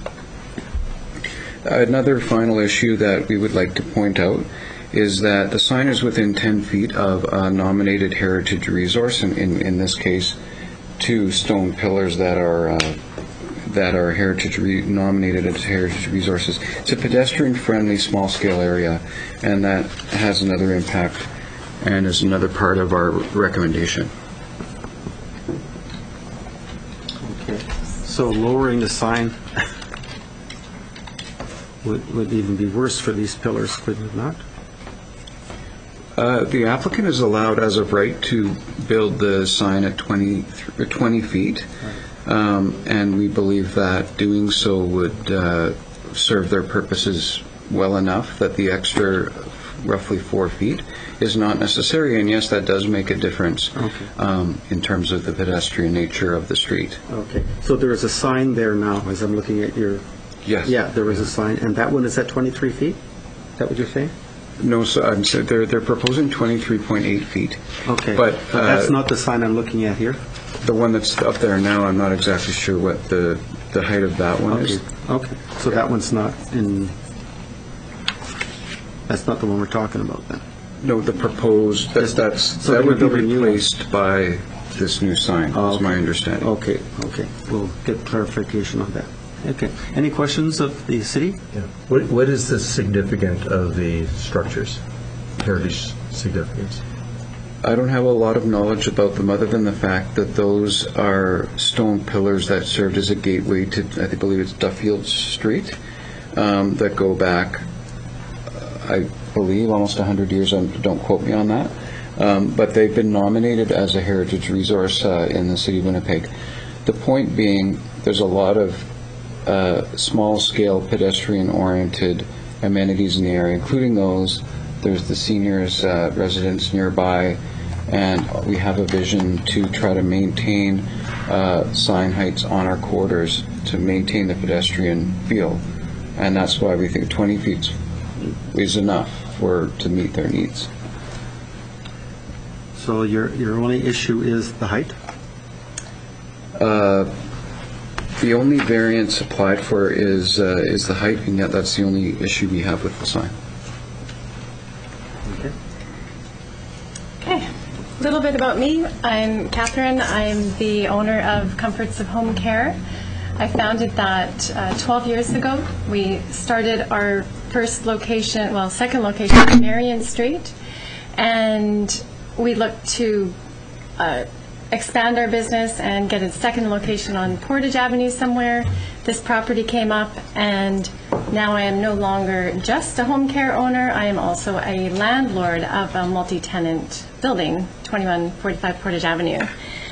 Another final issue that we would like to point out is that the sign is within ten feet of a nominated heritage resource, and in, in this case, two stone pillars that are uh, that are heritage re nominated as heritage resources. It's a pedestrian-friendly, small-scale area, and that has another impact and is another part of our recommendation. Okay, so lowering the sign would, would even be worse for these pillars, could it not? Uh, the applicant is allowed as of right to build the sign at twenty, twenty feet, um, and we believe that doing so would uh, serve their purposes well enough that the extra roughly four feet is not necessary, and yes, that does make a difference okay. um, in terms of the pedestrian nature of the street. Okay, so there is a sign there now as I'm looking at your... Yes. Yeah, there is a sign, and that one is at twenty-three feet? Is that what you're saying? No, so I'm so they're they're proposing twenty-three point eight feet. Okay, but, but uh, that's not the sign I'm looking at here. The one that's up there now, I'm not exactly sure what the the height of that one okay. is. Okay, so that one's not in. That's not the one we're talking about then. No, the proposed that's that's so that would be replaced by this new sign. Oh, is okay. my understanding. Okay, okay, we'll get clarification on that. Okay. Any questions of the city? Yeah. What, what is the significance of the structures? Heritage significance? I don't have a lot of knowledge about them other than the fact that those are stone pillars that served as a gateway to, I believe it's Duffield Street, um, that go back, I believe, almost one hundred years. Don't quote me on that. Um, but they've been nominated as a heritage resource uh, in the city of Winnipeg. The point being, there's a lot of Uh, small-scale pedestrian-oriented amenities in the area, including those. There's the seniors' uh, residence nearby, and we have a vision to try to maintain uh, sign heights on our corridors to maintain the pedestrian feel, and that's why we think twenty feet is enough for to meet their needs. So your your only issue is the height? Uh, The only variance applied for is uh, is the height, and yet that's the only issue we have with the sign. Okay. Okay. A little bit about me. I'm Catherine. I'm the owner of Comforts of Home Care. I founded that uh, twelve years ago. We started our first location, well, second location on Marion Street, and we looked to uh, expand our business and get a second location on Portage Avenue somewhere. This property came up, and now I am no longer just a home care owner. I am also a landlord of a multi-tenant building, twenty-one forty-five Portage Avenue.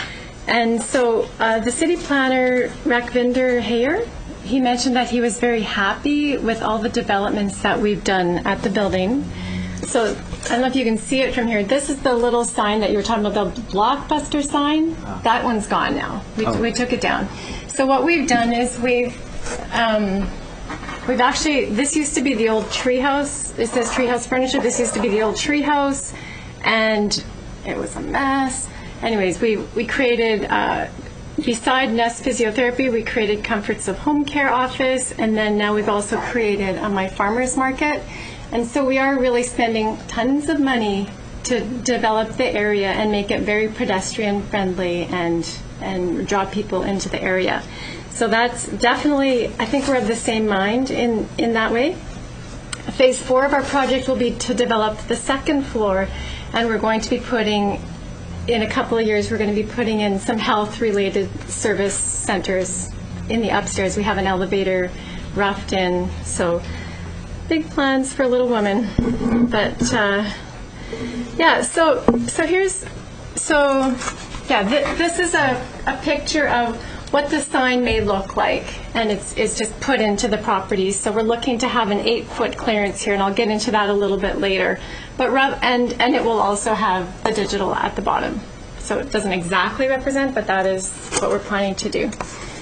And so uh, the city planner, Rakvinder Hayer, he mentioned that he was very happy with all the developments that we've done at the building. So I don't know if you can see it from here. This is the little sign that you were talking about, the Blockbuster sign. That one's gone now. We, Oh. we took it down. So what we've done is we've um, we've actually, this used to be the old treehouse. It says treehouse furniture. This used to be the old treehouse, and it was a mess. Anyways, we we created. Uh, Beside Nest Physiotherapy, we created Comforts of Home Care office, and then now we've also created uh, My Farmer's Market. And so we are really spending tons of money to develop the area and make it very pedestrian friendly and and draw people into the area. So that's definitely, I think we're of the same mind in, in that way. Phase four of our project will be to develop the second floor, and we're going to be putting, in a couple of years, we're going to be putting in some health-related service centers in the upstairs. We have an elevator roughed in, so big plans for Little Woman. But uh, yeah, so so here's so yeah, th- this is a, a picture of what the sign may look like, and it's it's just put into the property. So we're looking to have an eight-foot clearance here, and I'll get into that a little bit later. But rev- and and it will also have a digital at the bottom. So it doesn't exactly represent, but that is what we're planning to do.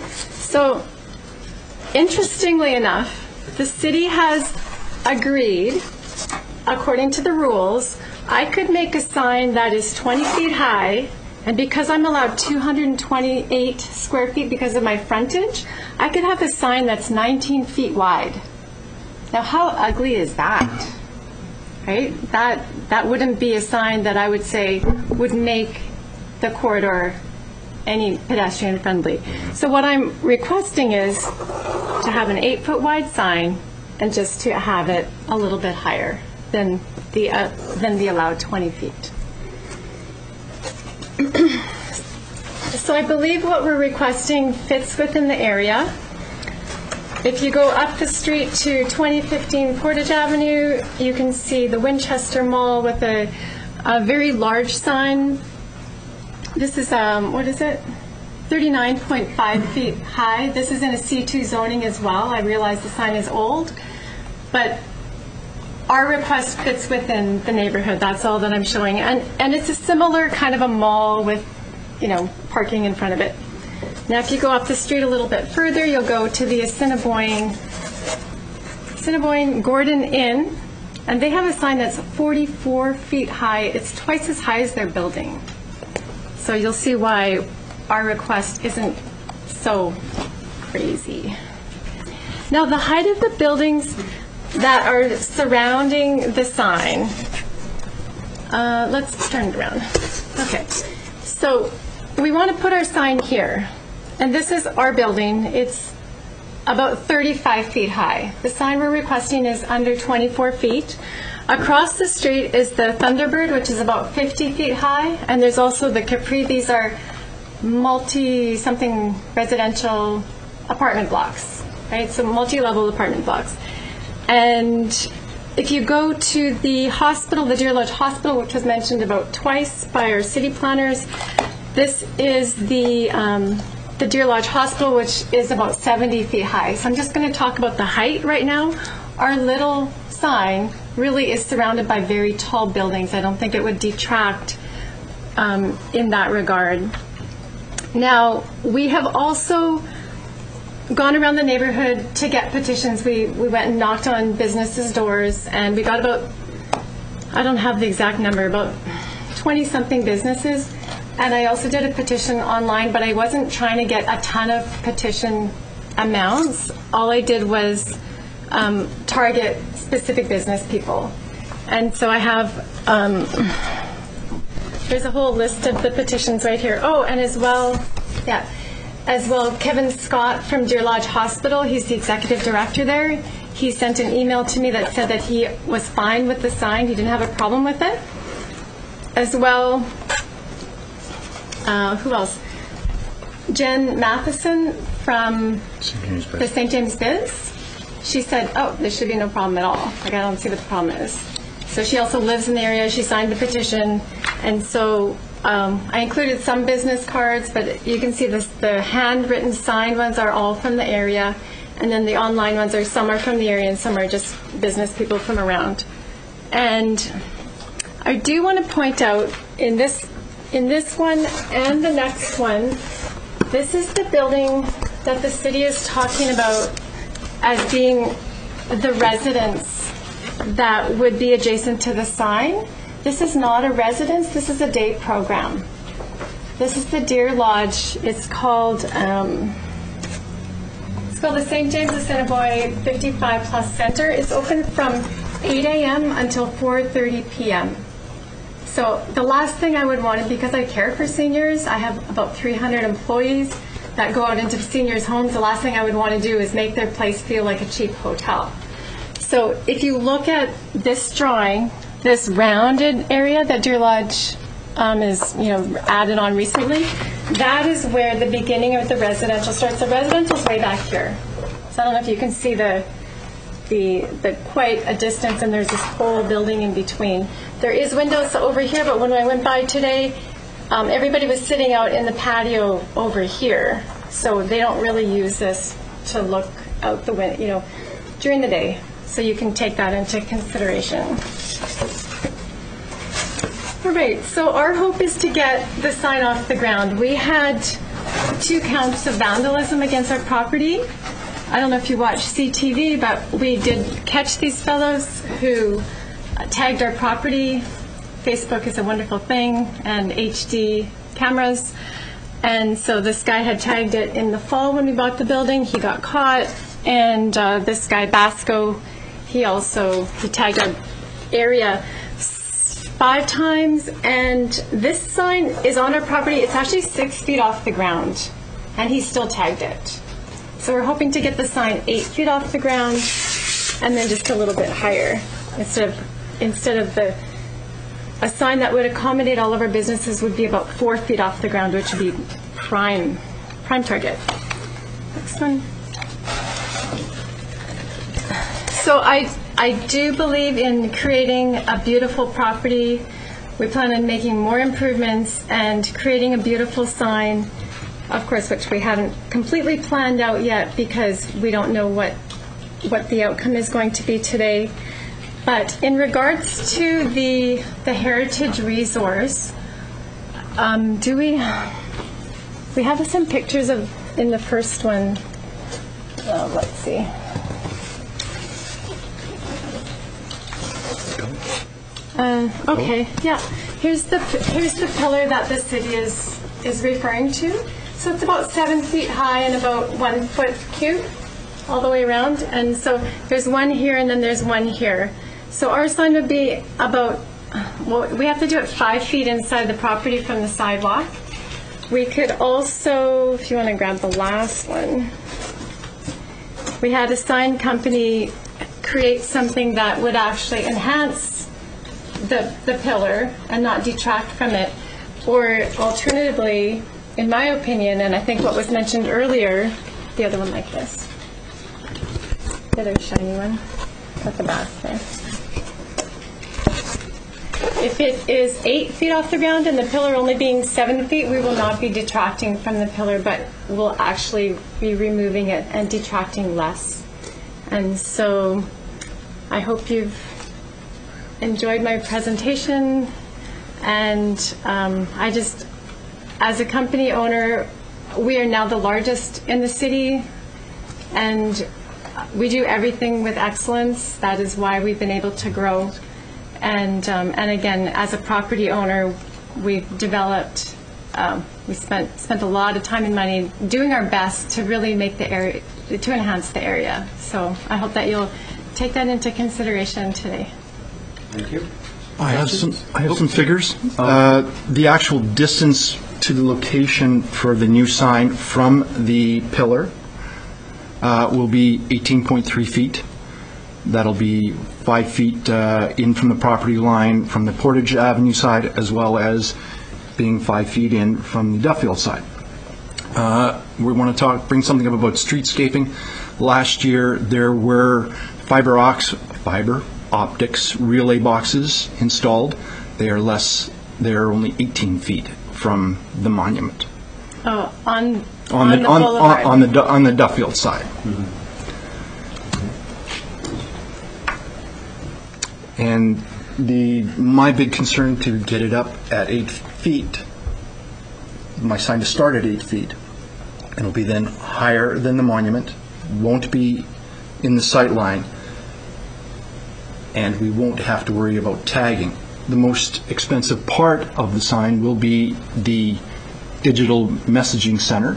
So interestingly enough, the city has agreed, according to the rules, I could make a sign that is twenty feet high, and because I'm allowed two hundred twenty-eight square feet because of my frontage, I could have a sign that's nineteen feet wide. Now, how ugly is that? Right? That that wouldn't be a sign that I would say would make the corridor any pedestrian friendly. So what I'm requesting is to have an eight foot wide sign and just to have it a little bit higher than the uh, than the allowed twenty feet. So I believe what we're requesting fits within the area. If you go up the street to twenty fifteen Portage Avenue, you can see the Winchester Mall with a, a very large sign. This is, um, what is it? thirty-nine point five feet high. This is in a C two zoning as well. I realize the sign is old, but our request fits within the neighborhood. That's all that I'm showing. And, and it's a similar kind of a mall with, you know, parking in front of it. Now, if you go up the street a little bit further, you'll go to the Assiniboine, Assiniboine Gordon Inn, and they have a sign that's forty-four feet high. It's twice as high as their building. So you'll see why our request isn't so crazy. Now, the height of the buildings that are surrounding the sign, uh, let's turn it around. Okay, so we want to put our sign here. And this is our building. It's about thirty-five feet high. The sign we're requesting is under twenty-four feet. Across the street is the Thunderbird, which is about fifty feet high. And there's also the Capri. These are multi-something residential apartment blocks, right? So multi-level apartment blocks. And if you go to the hospital, the Deer Lodge Hospital, which was mentioned about twice by our city planners, this is the um, the Deer Lodge Hospital, which is about seventy feet high. So I'm just going to talk about the height right now. Our little sign really is surrounded by very tall buildings. I don't think it would detract um, in that regard. Now, we have also gone around the neighborhood to get petitions. We, we went and knocked on businesses' doors, and we got about, I don't have the exact number, about twenty-something businesses. And I also did a petition online, but I wasn't trying to get a ton of petition amounts. All I did was um, target specific business people. And so I have um, there's a whole list of the petitions right here. Oh, and as well, yeah, as well, Kevin Scott from Deer Lodge Hospital, he's the executive director there. He sent an email to me that said that he was fine with the sign. He didn't have a problem with it. As well, uh, who else? Jen Matheson from the Saint James Biz. She said, oh, there should be no problem at all. Like, I don't see what the problem is. So she also lives in the area. She signed the petition. And so um, I included some business cards, but you can see this, the handwritten signed ones are all from the area. And then the online ones are, some are from the area and some are just business people from around. And I do want to point out in this, in this one and the next one, this is the building that the city is talking about as being the residence that would be adjacent to the sign. This is not a residence, this is a day program. This is the Deer Lodge. It's called, um, it's called the Saint James Assiniboine fifty-five plus Center. It's open from eight a m until four thirty p m So the last thing I would want, because I care for seniors, I have about three hundred employees that go out into seniors' homes. The last thing I would want to do is make their place feel like a cheap hotel. So if you look at this drawing, this rounded area that Deer Lodge um, is, you know, added on recently, that is where the beginning of the residential starts. The residential's way back here. So I don't know if you can see the the the quite a distance, and there's this whole building in between. There is windows over here, but when I went by today, um, everybody was sitting out in the patio over here, so they don't really use this to look out the window, you know, during the day. So you can take that into consideration. All right, so our hope is to get the sign off the ground. We had two counts of vandalism against our property. I don't know if you watch C T V, but we did catch these fellows who tagged our property. Facebook is a wonderful thing, and H D cameras. And so this guy had tagged it in the fall when we bought the building. He got caught. And uh, this guy, Basco, he also, he tagged our area five times. And this sign is on our property. It's actually six feet off the ground, and he still tagged it. So we're hoping to get the sign eight feet off the ground and then just a little bit higher. Instead of, instead of the, a sign that would accommodate all of our businesses would be about four feet off the ground, which would be prime, prime target. Next one. So I, I do believe in creating a beautiful property. We plan on making more improvements and creating a beautiful sign, of course, which we haven't completely planned out yet because we don't know what what the outcome is going to be today. But in regards to the the heritage resource, um, do we we have some pictures of in the first one? Uh, let's see. Uh, okay, yeah. Here's the here's the pillar that the city is is referring to. So it's about seven feet high and about one foot cube all the way around. And so there's one here and then there's one here. So our sign would be about, well, we have to do it five feet inside the property from the sidewalk. We could also, if you want to grab the last one, we had a sign company create something that would actually enhance the, the pillar and not detract from it. Or alternatively, in my opinion, and I think what was mentioned earlier, the other one like this, the other shiny one at the back there. If it is eight feet off the ground and the pillar only being seven feet, we will not be detracting from the pillar, but we'll actually be removing it and detracting less. And so I hope you've enjoyed my presentation, and um, I just, as a company owner, we are now the largest in the city, and we do everything with excellence. That is why we've been able to grow. And um, and again, as a property owner, we've developed, um, we spent spent a lot of time and money doing our best to really make the area, to enhance the area. So I hope that you'll take that into consideration today. Thank you. I have some, I have some figures. Uh, The actual distance to the location for the new sign from the pillar uh, will be eighteen point three feet. That'll be five feet uh, in from the property line from the Portage Avenue side, as well as being five feet in from the Duffield side. Uh, We want to talk, bring something up about streetscaping. Last year, there were fiber ox, fiber optics relay boxes installed. They are less, they are only eighteen feet from the monument. Oh, on, On the, the on, boulevard. on, on the, Du- on the Duffield side. And the, my big concern to get it up at eight feet, my sign to start at eight feet, and it'll be then higher than the monument, won't be in the sight line, and we won't have to worry about tagging. The most expensive part of the sign will be the digital messaging center.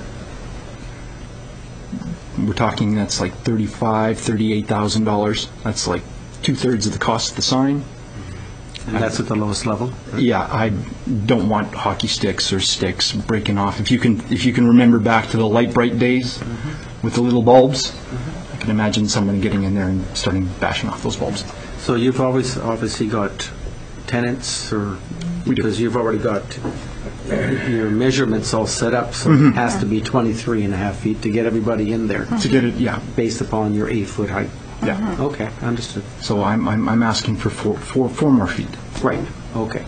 We're talking that's like thirty-five, thirty-eight thousand dollars. That's like two-thirds of the cost of the sign. And that's at the lowest level? Yeah, I don't want hockey sticks or sticks breaking off. If you can, if you can remember back to the light bright days with the little bulbs, I can imagine someone getting in there and starting bashing off those bulbs. So you've always obviously got tenants, or because you've already got your measurements all set up, so Mhm. it has to be twenty-three and a half feet to get everybody in there. To get it, yeah. Based upon your eight-foot height. Yeah. Okay, understood. So I'm, I'm, I'm asking for four, four, four more feet. Right, okay.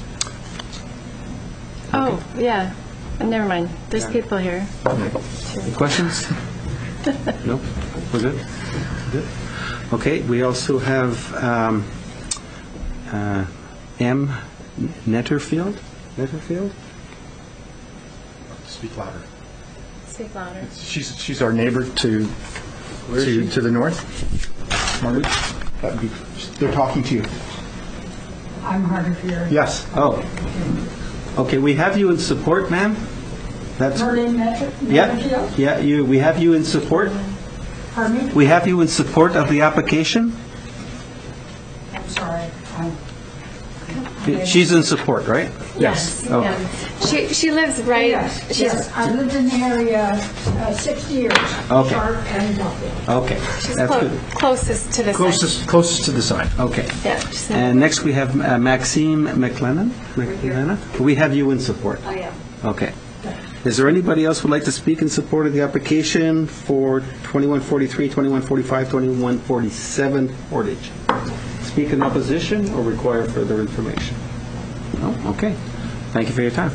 Oh, yeah. Never mind. There's people here. Any questions? No? We're good? Good. Okay, we also have um, uh, M. Netterfield? Netterfield? Speak louder. Speak louder. She's, she's our neighbor to, to, to the north. Margaret, that'd be, they're talking to you. I'm hard of hearing. Yes. Oh. Okay, we have you in support, ma'am. That's Her name, Net- yeah, Netterfield? yeah. You, we have you in support. Pardon me? We have you in support of the application. I'm sorry. I'm- She's in support, right? Yes. Okay. Yeah. She she lives right. Yes, she's yes. I've lived in the area uh, sixty years. Okay. Sharp and Duffield. Okay, she's that's clo- good. closest to the Closest, closest to the sign. Okay. Yeah. she's in- And next we have uh, Maxime McLennan. McLennan. We have you in support. I am. Okay. Is there anybody else who would like to speak in support of the application for twenty-one forty-three, twenty-one forty-five, twenty-one forty-seven Portage? Speak in opposition or require further information? No? Okay. Thank you for your time.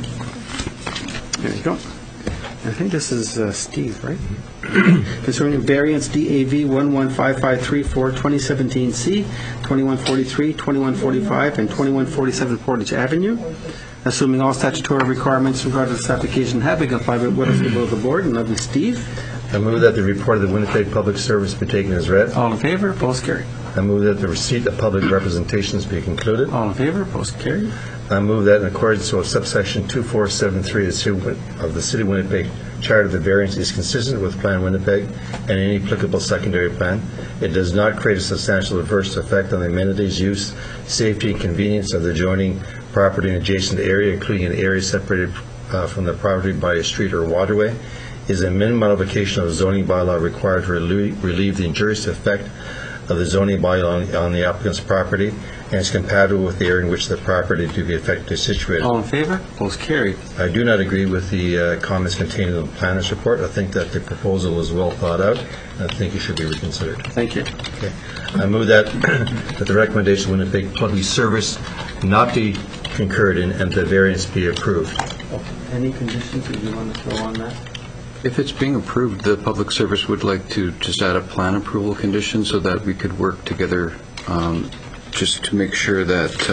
There you go. I think this is uh, Steve, right? Concerning variance D A V one one five five three four twenty seventeen C, twenty-one forty-three, twenty-one forty-five, and twenty-one forty-seven Portage Avenue. Assuming all statutory requirements regarding this application have been complied with, what is the will of the board? And that'll be Steve. I move that the report of the Winnipeg Public Service be taken as read. All in favor? Opposed? Carried. I move that the receipt of public representations be concluded. All in favor? Opposed? Carried. I move that in accordance with subsection two four seven three of the City of Win- of the City of Winnipeg Charter, the variance is consistent with Plan Winnipeg and any applicable secondary plan. It does not create a substantial adverse effect on the amenities, use, safety, and convenience of the adjoining property and adjacent area, including an area separated uh, from the property by a street or waterway. Is a minimum modification of the zoning bylaw required to relieve relieve the injurious effect of the zoning bylaw on, on the applicant's property, and is compatible with the area in which the property to be effectively situated. All in favor? Opposed? Carried. I do not agree with the uh, comments contained in the planner's report. I think that the proposal is well thought out, and I think it should be reconsidered. Thank you. Okay. I move that, that the recommendation of Winnipeg Public Service not be concurred in and the variance be approved. Any conditions that you want to throw on that? If it's being approved, the public service would like to just add a plan approval condition so that we could work together um, just to make sure that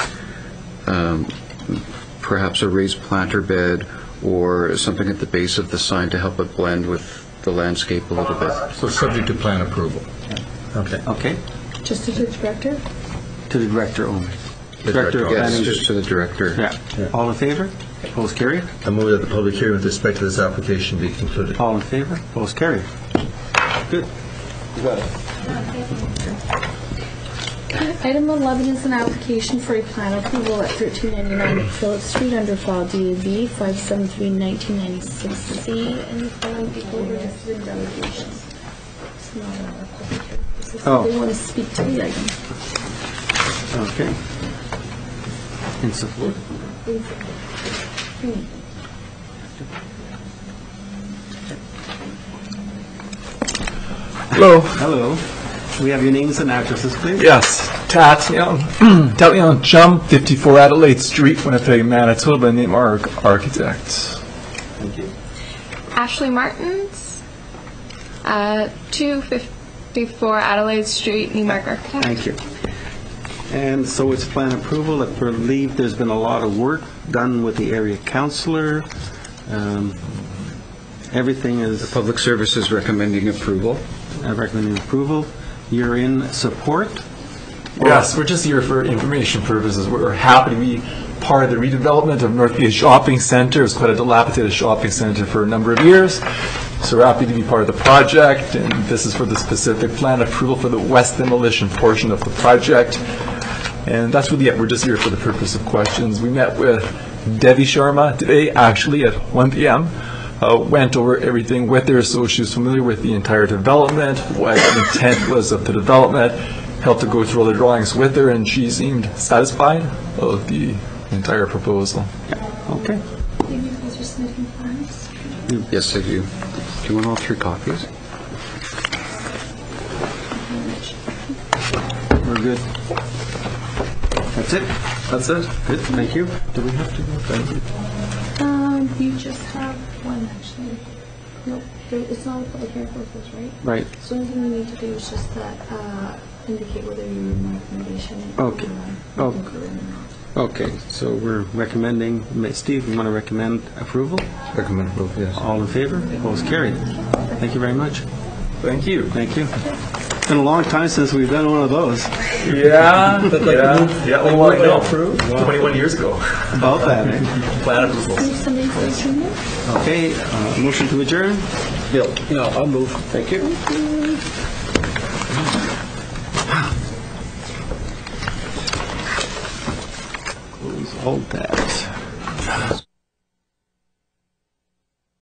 uh, um, perhaps a raised planter bed or something at the base of the sign to help it blend with the landscape a little bit. So subject to plan approval. Okay. Okay. Just to the director? To the director only. The director, of Yes, planning. just to the director. Yeah. Yeah. All in favor? Opposed? Carried. I move that the public hearing with respect to this application be concluded. All in favor? Opposed? Carried. Good. You got it. Item eleven is an application for a plan approval at thirteen ninety-nine Phillips Street under file D A B five seven three nineteen ninety-six C, and the following people were listed in delegations. It's not an article here. This is if Oh. they want to speak to the item. Okay. In support. Hello. Hello. We have your names and addresses, please. Yes, Tatian, Tatian Chum, fifty-four Adelaide Street, Winnipeg, Manitoba, name our architect. Thank you. Ashley Martins, uh, two fifty-four Adelaide Street, Newmark Architect. Thank you. And so it's plan approval. I believe there's been a lot of work done with the area councillor. Um, everything is... The Public Service is recommending approval. Uh, recommending approval. You're in support? Yes, we're just here for information purposes. We're happy to be part of the redevelopment of Northgate Shopping Centre. It was quite a dilapidated shopping centre for a number of years. So we're happy to be part of the project, and this is for the specific plan approval for the west demolition portion of the project. And that's really it. We're just here for the purpose of questions. We met with Devi Sharma today, actually, at one p m Uh, went over everything with her, so she was familiar with the entire development, what the intent was of the development, helped to go through all the drawings with her, and she seemed satisfied of the entire proposal. Okay. Maybe you guys are submitting plans? Yes, I do. Do you want all three copies? We're good. That's it? That's it. Good, thank you. Do we have to go? Thank you. Um, you just have one, actually. No, there- it's not a public hearing process, right? Right. So the only thing we need to do is just that, uh, indicate whether you're in recommendation. Okay. or, uh, Oh. concur or not. Okay, so we're recommending, Ma- Steve, you want to recommend approval? Recommend approval, yes. All in favor? Opposed? Carried. Thank you very much. Thank you. Thank you. It's been a long time since we've done one of those. Yeah, yeah, yeah. Oh, well, I know. twenty-one years ago. About that, eh? Plan approval. Can somebody please turn it? Okay, uh, motion to adjourn? Bill? No, I'll move. Thank you. Close all tabs.